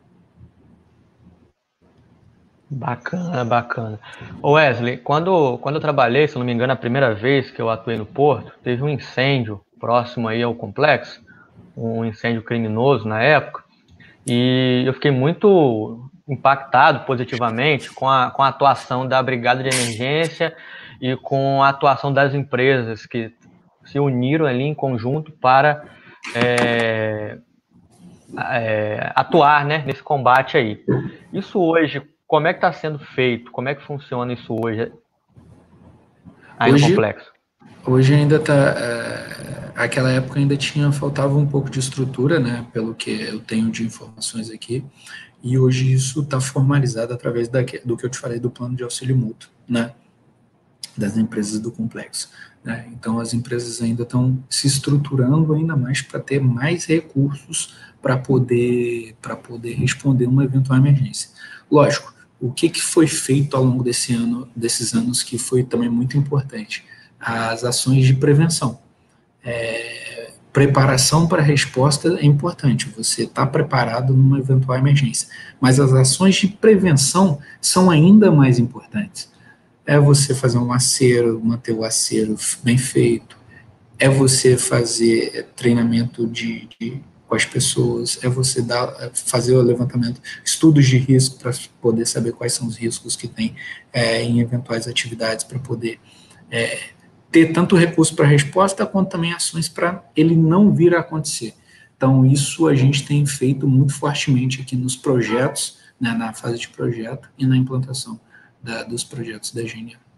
A: Bacana, bacana. Ô Wesley, quando, quando eu trabalhei, se não me engano, a primeira vez que eu atuei no Porto, teve um incêndio próximo aí ao complexo, um incêndio criminoso na época, e eu fiquei muito impactado positivamente com a, com a atuação da Brigada de Emergência e com a atuação das empresas que se uniram ali em conjunto para é, é, atuar, né, nesse combate aí. Isso hoje, como é que está sendo feito? Como é que funciona isso hoje aí
B: hoje,
A: no complexo?
B: Hoje ainda está... É, aquela época ainda tinha, faltava um pouco de estrutura, né, pelo que eu tenho de informações aqui, e hoje isso está formalizado através da, do que eu te falei do plano de auxílio mútuo, né, das empresas do complexo. Né? Então, as empresas ainda estão se estruturando ainda mais para ter mais recursos para poder, para poder responder uma eventual emergência. Lógico, o que, que foi feito ao longo desse ano, desses anos que foi também muito importante? As ações de prevenção. É, preparação para a resposta é importante, você está preparado numa eventual emergência, mas as ações de prevenção são ainda mais importantes. É você fazer um acero, manter o acero bem feito, é você fazer treinamento de, de, com as pessoas, é você dar, fazer o levantamento, estudos de risco para poder saber quais são os riscos que tem é, em eventuais atividades, para poder é, ter tanto recurso para resposta, quanto também ações para ele não vir a acontecer. Então, isso a gente tem feito muito fortemente aqui nos projetos, né, na fase de projeto e na implantação Da, dos projetos da G N A.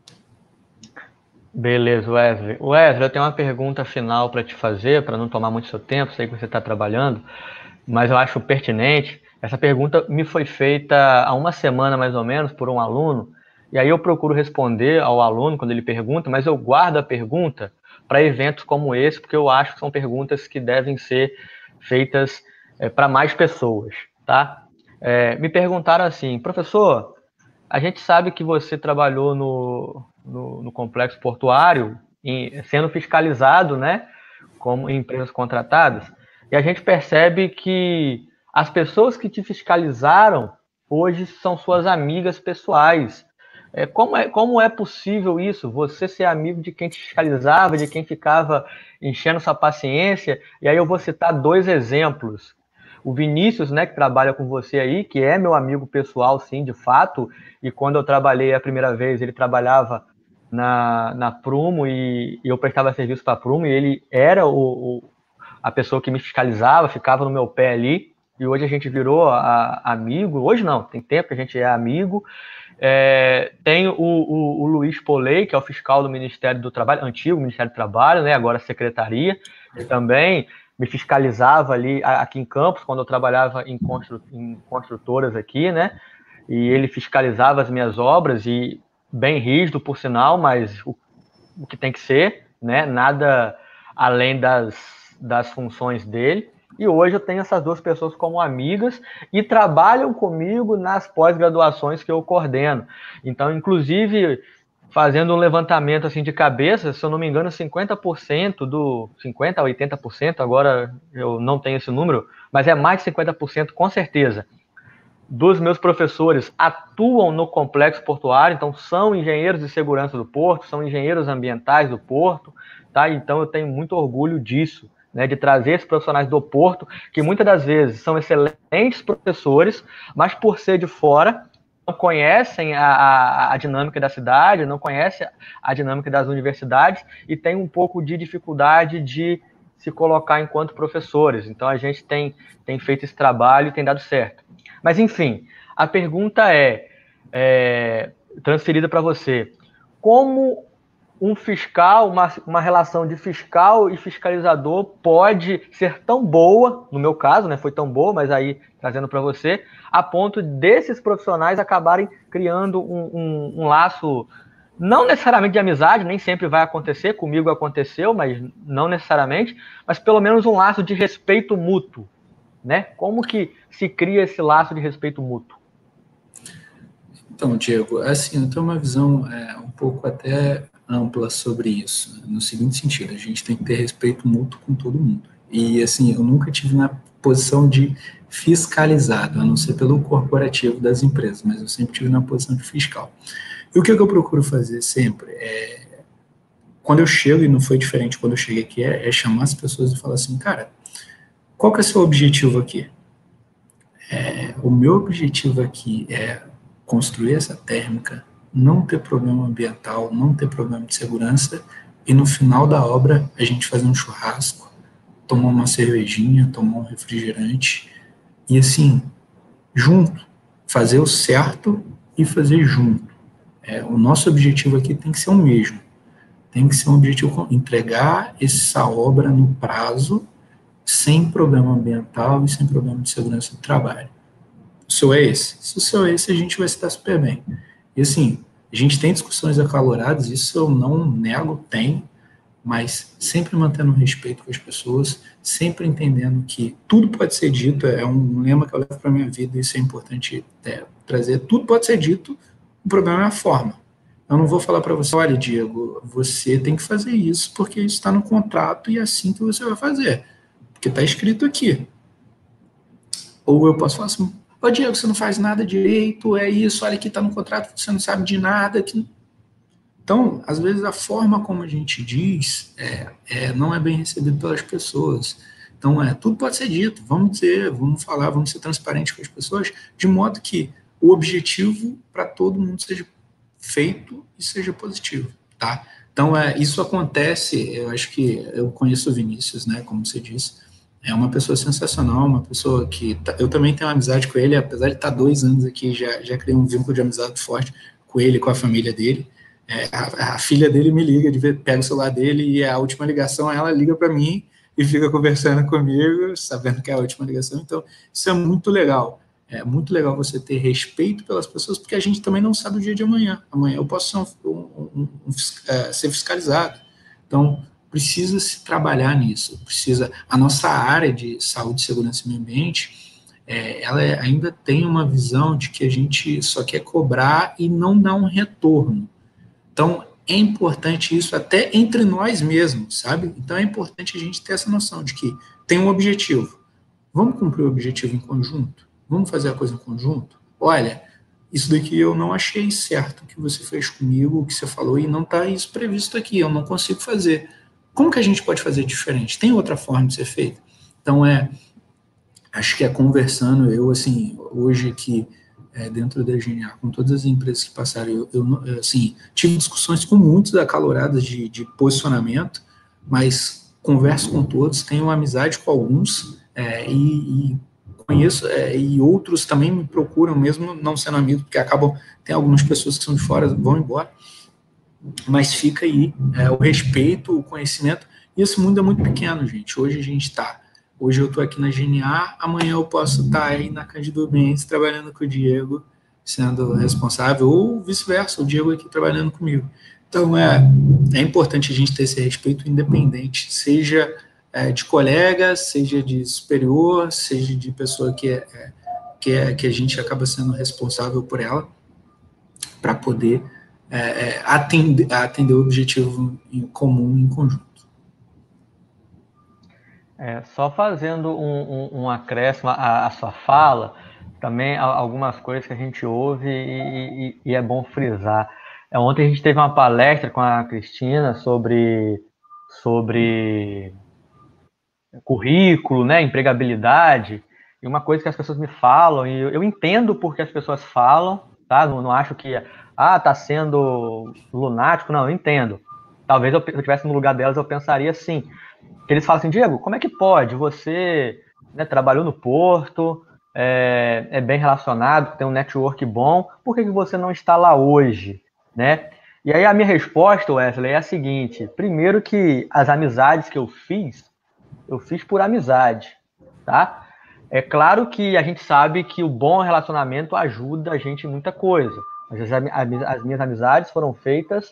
A: Beleza, Wesley. Wesley, eu tenho uma pergunta final para te fazer, para não tomar muito seu tempo, sei que você está trabalhando, mas eu acho pertinente. Essa pergunta me foi feita há uma semana, mais ou menos, por um aluno, e aí eu procuro responder ao aluno quando ele pergunta, mas eu guardo a pergunta para eventos como esse, porque eu acho que são perguntas que devem ser feitas é, para mais pessoas, tá? É, me perguntaram assim, professor, a gente sabe que você trabalhou no, no, no complexo portuário, em, sendo fiscalizado, né, como em empresas contratadas, e a gente percebe que as pessoas que te fiscalizaram hoje são suas amigas pessoais. É, como, é, como é possível isso? Você ser amigo de quem te fiscalizava, de quem ficava enchendo sua paciência? E aí eu vou citar dois exemplos. O Vinícius, né, que trabalha com você aí, que é meu amigo pessoal, sim, de fato, e quando eu trabalhei a primeira vez, ele trabalhava na, na Prumo e, e eu prestava serviço para a Prumo, e ele era o, o, a pessoa que me fiscalizava, ficava no meu pé ali. e hoje a gente virou a, amigo, hoje não, tem tempo que a gente é amigo. É, tem o, o, o Luiz Polei, que é o fiscal do Ministério do Trabalho, antigo Ministério do Trabalho, né, agora Secretaria, que também me fiscalizava ali aqui em Campos, quando eu trabalhava em, constru, em construtoras aqui, né, e ele fiscalizava as minhas obras, e bem rígido, por sinal, mas o, o que tem que ser, né, nada além das, das funções dele. E hoje eu tenho essas duas pessoas como amigas e trabalham comigo nas pós-graduações que eu coordeno. Então, inclusive, fazendo um levantamento assim de cabeça, se eu não me engano, cinquenta por cento do... cinquenta por cento a oitenta por cento, agora eu não tenho esse número, mas é mais de cinquenta por cento com certeza, dos meus professores atuam no complexo portuário, então são engenheiros de segurança do porto, são engenheiros ambientais do porto, tá? Então eu tenho muito orgulho disso, né, de trazer esses profissionais do porto, que muitas das vezes são excelentes professores, mas por ser de fora, não conhecem a, a, a dinâmica da cidade, não conhecem a dinâmica das universidades e tem um pouco de dificuldade de se colocar enquanto professores. Então a gente tem, tem feito esse trabalho e tem dado certo. Mas enfim, a pergunta é, é transferida para você. Como um fiscal, uma, uma relação de fiscal e fiscalizador pode ser tão boa, no meu caso, né, foi tão boa, mas aí trazendo para você, a ponto desses profissionais acabarem criando um, um, um laço, não necessariamente de amizade, nem sempre vai acontecer, comigo aconteceu, mas não necessariamente, mas pelo menos um laço de respeito mútuo, né? Como que se cria esse laço de respeito mútuo?
B: Então, Diego, assim, eu tenho uma visão é, um pouco até ampla sobre isso, no seguinte sentido: a gente tem que ter respeito mútuo com todo mundo. E, assim, eu nunca tive na posição de fiscalizado, a não ser pelo corporativo das empresas, mas eu sempre tive na posição de fiscal. E o que eu procuro fazer sempre é, quando eu chego, e não foi diferente quando eu cheguei aqui, é, é chamar as pessoas e falar assim, cara, qual que é o seu objetivo aqui? É, o meu objetivo aqui é construir essa térmica, não ter problema ambiental, não ter problema de segurança, e no final da obra a gente fazer um churrasco, tomar uma cervejinha, tomar um refrigerante, e assim, junto, fazer o certo e fazer junto. É, o nosso objetivo aqui tem que ser o mesmo, tem que ser um objetivo, entregar essa obra no prazo, sem problema ambiental e sem problema de segurança do trabalho. O seu é esse? Se o seu é esse, a gente vai se dar super bem. E assim, a gente tem discussões acaloradas, isso eu não nego, tem, mas sempre mantendo respeito com as pessoas, sempre entendendo que tudo pode ser dito, é um lema que eu levo para a minha vida, e isso é importante é, trazer, tudo pode ser dito, o problema é a forma. Eu não vou falar para você, olha, Diego, você tem que fazer isso porque isso está no contrato e é assim que você vai fazer, porque está escrito aqui. Ou eu posso falar assim, ô Diego, você não faz nada direito, é isso, olha aqui, está no contrato, você não sabe de nada. Que... Então, às vezes, a forma como a gente diz é, é, não é bem recebido pelas pessoas. Então, é, tudo pode ser dito, vamos dizer, vamos falar, vamos ser transparentes com as pessoas, de modo que o objetivo para todo mundo seja feito e seja positivo, tá? Então, é, isso acontece, eu acho que eu conheço o Vinícius, né, como você disse, é uma pessoa sensacional, uma pessoa que, tá, eu também tenho uma amizade com ele, apesar de estar dois anos aqui, já, já criei um vínculo de amizade forte com ele, com a família dele. É, a, a filha dele me liga, de ver, pega o celular dele e a última ligação, ela liga para mim e fica conversando comigo, sabendo que é a última ligação. Então, isso é muito legal. É muito legal você ter respeito pelas pessoas, porque a gente também não sabe o dia de amanhã. Amanhã eu posso ser, um, um, um, um, ser fiscalizado. Então, precisa se trabalhar nisso. Precisa. A nossa área de saúde, segurança e meio ambiente, é, ela é, ainda tem uma visão de que a gente só quer cobrar e não dar um retorno. Então, é importante isso até entre nós mesmos, sabe? Então, é importante a gente ter essa noção de que tem um objetivo. Vamos cumprir o objetivo em conjunto? Vamos fazer a coisa em conjunto? Olha, isso daqui eu não achei certo que você fez comigo, o que você falou, e não está isso previsto aqui, eu não consigo fazer. Como que a gente pode fazer diferente? Tem outra forma de ser feita? Então, é, acho que é conversando, eu, assim, hoje aqui, é, dentro da G N A, com todas as empresas que passaram, eu, eu assim, tive discussões com muitos acaloradas de, de posicionamento, mas converso com todos, tenho uma amizade com alguns, é, e, e conheço, é, e outros também me procuram, mesmo não sendo amigos, porque acabam, tem algumas pessoas que são de fora, vão embora, mas fica aí é, o respeito, o conhecimento, e esse mundo é muito pequeno, gente. Hoje a gente está, hoje eu estou aqui na G N A, amanhã eu posso estar aí na Cândido Mendes, trabalhando com o Diego, sendo responsável, ou vice-versa, o Diego aqui trabalhando comigo. Então, é, é importante a gente ter esse respeito independente, seja é, de colega, seja de superior, seja de pessoa que, é, é, que, é, que a gente acaba sendo responsável por ela, para poder é, é, atender, atender o objetivo em comum, em conjunto.
A: É, só fazendo um, um, um acréscimo à, à sua fala, também algumas coisas que a gente ouve e, e, e é bom frisar. É, ontem a gente teve uma palestra com a Cristina sobre, sobre currículo, né, empregabilidade, e uma coisa que as pessoas me falam, e eu, eu entendo porque as pessoas falam, tá? Não, não acho que, ah, tá sendo lunático, não, eu entendo. Talvez eu, se eu estivesse no lugar delas, eu pensaria assim, que eles falam assim, Diego, como é que pode? Você, né, trabalhou no Porto, é, é bem relacionado, tem um network bom, por que, que você não está lá hoje, né? E aí a minha resposta, Wesley, é a seguinte, primeiro que as amizades que eu fiz, eu fiz por amizade, tá? É claro que a gente sabe que o bom relacionamento ajuda a gente em muita coisa, mas as, as minhas amizades foram feitas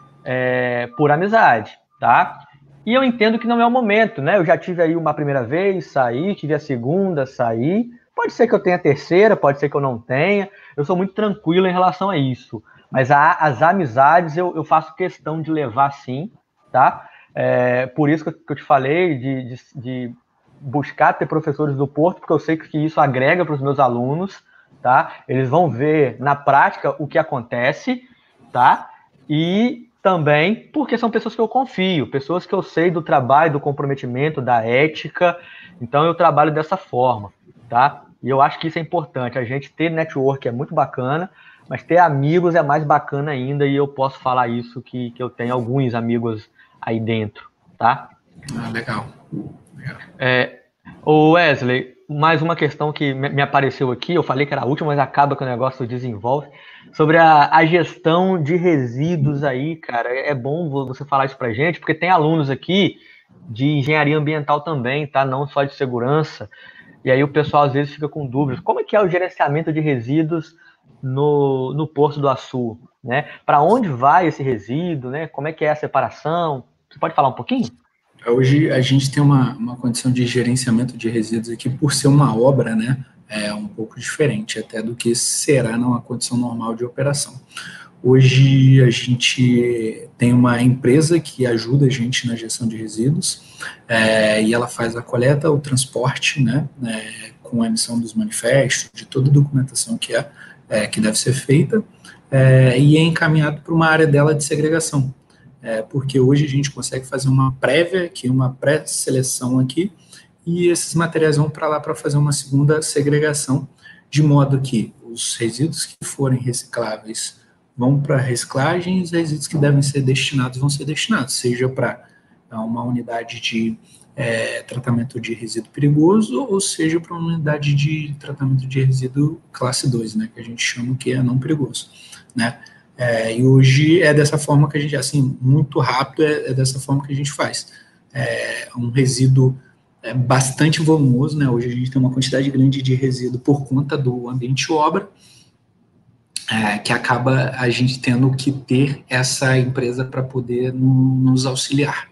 A: é, por amizade, tá? E eu entendo que não é o momento, né? Eu já tive aí uma primeira vez, saí, tive a segunda, saí. Pode ser que eu tenha a terceira, pode ser que eu não tenha. Eu sou muito tranquilo em relação a isso. Mas a, as amizades eu, eu faço questão de levar sim, tá? É, por isso que eu, que eu te falei de, de, de buscar ter professores do Porto, porque eu sei que isso agrega para os meus alunos, tá? Eles vão ver na prática o que acontece, tá? E também porque são pessoas que eu confio, pessoas que eu sei do trabalho, do comprometimento, da ética, então eu trabalho dessa forma, tá? E eu acho que isso é importante, a gente ter network é muito bacana, mas ter amigos é mais bacana ainda, e eu posso falar isso, que, que eu tenho alguns amigos aí dentro, tá?
B: Ah, legal. legal.
A: É, o Wesley, mais uma questão que me apareceu aqui, eu falei que era a última, mas acaba que o negócio desenvolve, sobre a, a gestão de resíduos aí, cara, é bom você falar isso pra gente, porque tem alunos aqui de engenharia ambiental também, tá? Não só de segurança, e aí o pessoal às vezes fica com dúvidas, como é que é o gerenciamento de resíduos no, no Porto do Açu, né? Para onde vai esse resíduo, né? Como é que é a separação? Você pode falar um pouquinho?
B: Hoje a gente tem uma, uma condição de gerenciamento de resíduos aqui, por ser uma obra, né, é um pouco diferente até do que será numa condição normal de operação. Hoje a gente tem uma empresa que ajuda a gente na gestão de resíduos, é, e ela faz a coleta, o transporte, né, é, com a emissão dos manifestos, de toda a documentação que, é, é que deve ser feita, é, e é encaminhado para uma área dela de segregação. É, porque hoje a gente consegue fazer uma prévia aqui, uma pré-seleção aqui, e esses materiais vão para lá para fazer uma segunda segregação, de modo que os resíduos que forem recicláveis vão para reciclagem, e os resíduos que devem ser destinados vão ser destinados, seja para uma unidade de é, tratamento de resíduo perigoso, ou seja para uma unidade de tratamento de resíduo classe dois, né, que a gente chama que é não perigoso, né. É, e hoje é dessa forma que a gente, assim, muito rápido, é, é dessa forma que a gente faz. É um resíduo é, bastante volumoso, né? Hoje a gente tem uma quantidade grande de resíduo por conta do ambiente obra, é, que acaba a gente tendo que ter essa empresa para poder no, nos auxiliar.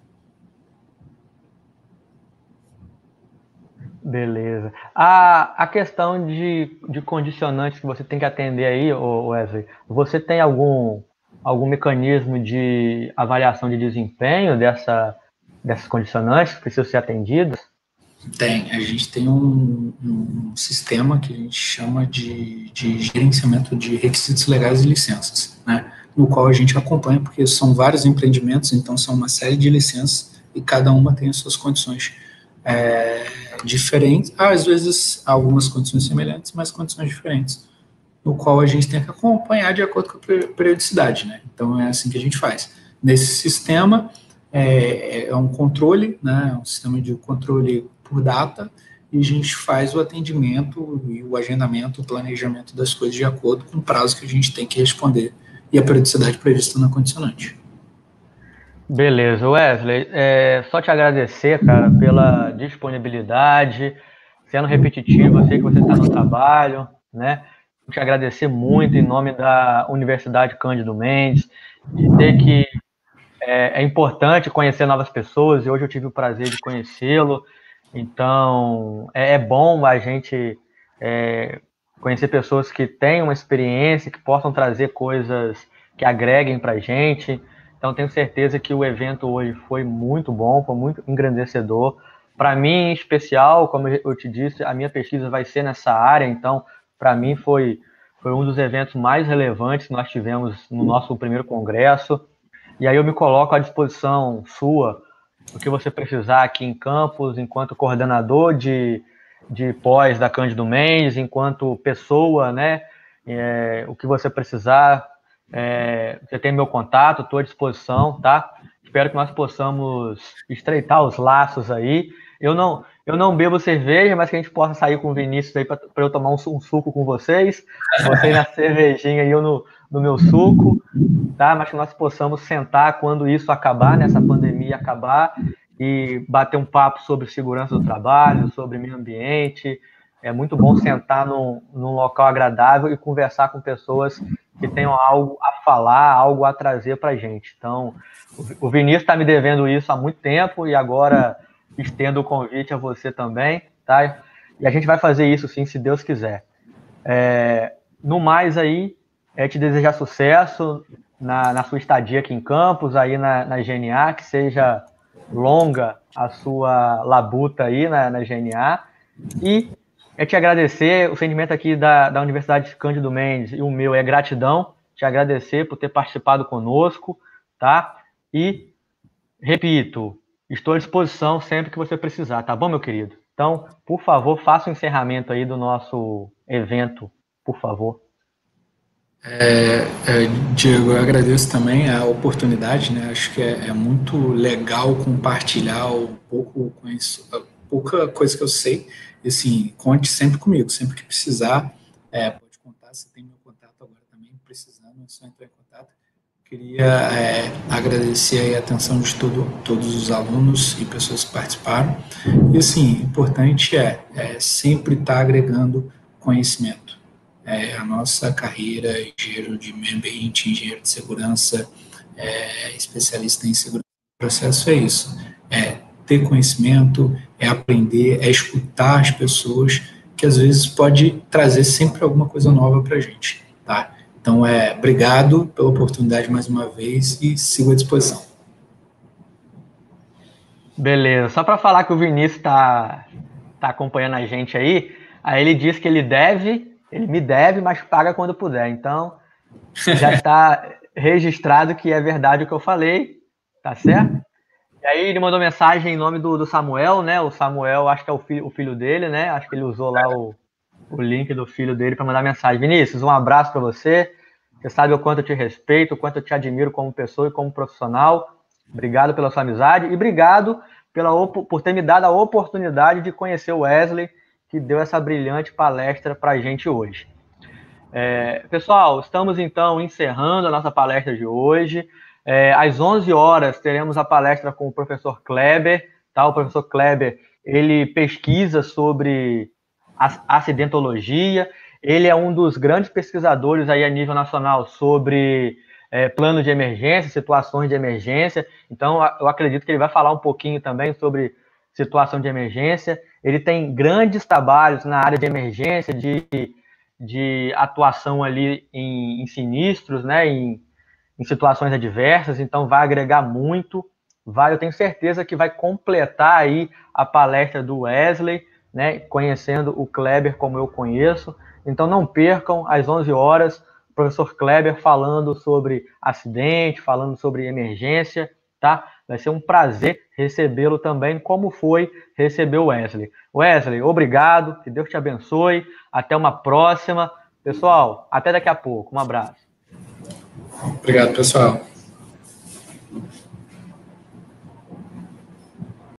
A: Beleza. A, a questão de, de condicionantes que você tem que atender aí, Wesley, você tem algum, algum mecanismo de avaliação de desempenho dessa, dessas condicionantes que precisam ser atendidas?
B: Tem, a gente tem um, um sistema que a gente chama de, de gerenciamento de requisitos legais e licenças, né, no qual a gente acompanha, porque são vários empreendimentos, então são uma série de licenças e cada uma tem as suas condições é, diferentes, às vezes algumas condições semelhantes, mas condições diferentes, no qual a gente tem que acompanhar de acordo com a periodicidade, né? Então é assim que a gente faz. Nesse sistema é, é um controle, né? Um sistema de controle por data, e a gente faz o atendimento e o agendamento, o planejamento das coisas de acordo com o prazo que a gente tem que responder e a periodicidade prevista na condicionante.
A: Beleza, Wesley, é, só te agradecer, cara, pela disponibilidade, sendo repetitivo, eu sei que você está no trabalho, né? Te agradecer muito em nome da Universidade Cândido Mendes, dizer que é, é importante conhecer novas pessoas, e hoje eu tive o prazer de conhecê-lo, então é, é bom a gente é, conhecer pessoas que têm uma experiência, que possam trazer coisas que agreguem para a gente. Então tenho certeza que o evento hoje foi muito bom, foi muito engrandecedor. Para mim, em especial, como eu te disse, a minha pesquisa vai ser nessa área, então para mim foi, foi um dos eventos mais relevantes que nós tivemos no nosso primeiro congresso. E aí eu me coloco à disposição sua, o que você precisar aqui em Campos, enquanto coordenador de, de pós da Cândido Mendes, enquanto pessoa, né? É, o que você precisar, é, você tem meu contato, estou à disposição, tá? Espero que nós possamos estreitar os laços aí. Eu não, eu não bebo cerveja, mas que a gente possa sair com o Vinícius aí para eu tomar um, um suco com vocês. Você na cervejinha e eu no, no meu suco. Tá? Mas que nós possamos sentar quando isso acabar, nessa pandemia acabar, e bater um papo sobre segurança do trabalho, sobre meio ambiente. É muito bom sentar num, num local agradável e conversar com pessoas que tenham algo a falar, algo a trazer para a gente. Então, o Vinícius está me devendo isso há muito tempo e agora estendo o convite a você também, tá? E a gente vai fazer isso sim, se Deus quiser. É, no mais aí, é te desejar sucesso na, na sua estadia aqui em Campos, aí na, na G N A, que seja longa a sua labuta aí na, na G N A. E é te agradecer, o sentimento aqui da, da Universidade Cândido Mendes e o meu é gratidão, te agradecer por ter participado conosco, tá? E, repito, estou à disposição sempre que você precisar, tá bom, meu querido? Então, por favor, faça o encerramento aí do nosso evento, por favor.
B: É, é, Diego, eu agradeço também a oportunidade, né? Acho que é, é muito legal compartilhar um pouco com isso, pouca coisa que eu sei. E assim, conte sempre comigo, sempre que precisar, é, pode contar. Você tem meu contato agora também, precisando, é só entrar em contato. Queria é, agradecer a atenção de todo, todos os alunos e pessoas que participaram. E assim, importante é, é sempre estar agregando conhecimento. É, a nossa carreira, engenheiro de meio ambiente, engenheiro de segurança, é, especialista em segurança do processo, é isso. É ter conhecimento, é aprender, é escutar as pessoas, que às vezes pode trazer sempre alguma coisa nova para a gente, tá? Então, é, obrigado pela oportunidade mais uma vez e sigo à disposição.
A: Beleza, só para falar que o Vinícius está tá acompanhando a gente aí, aí ele diz que ele deve, ele me deve, mas paga quando puder. Então, já está registrado que é verdade o que eu falei, tá certo? E aí ele mandou mensagem em nome do, do Samuel, né? O Samuel, acho que é o filho, o filho dele, né? Acho que ele usou lá o, o link do filho dele para mandar mensagem. Vinícius, um abraço para você. Você sabe o quanto eu te respeito, o quanto eu te admiro como pessoa e como profissional. Obrigado pela sua amizade e obrigado pela, por ter me dado a oportunidade de conhecer o Wesley, que deu essa brilhante palestra para a gente hoje. É, pessoal, estamos então encerrando a nossa palestra de hoje. É, às onze horas teremos a palestra com o professor Kleber. Tá? O professor Kleber, ele pesquisa sobre acidentologia. Ele é um dos grandes pesquisadores aí a nível nacional sobre é, plano de emergência, situações de emergência. Então, eu acredito que ele vai falar um pouquinho também sobre situação de emergência. Ele tem grandes trabalhos na área de emergência, de, de atuação ali em, em sinistros, né, em, em situações adversas. Então, vai agregar muito. Vai, eu tenho certeza que vai completar aí a palestra do Wesley, né, conhecendo o Kleber como eu conheço. Então, não percam, às onze horas, o professor Kleber falando sobre acidente, falando sobre emergência, tá? Vai ser um prazer recebê-lo também, como foi receber o Wesley. Wesley, obrigado, que Deus te abençoe, até uma próxima. Pessoal, até daqui a pouco, um abraço.
B: Obrigado, pessoal.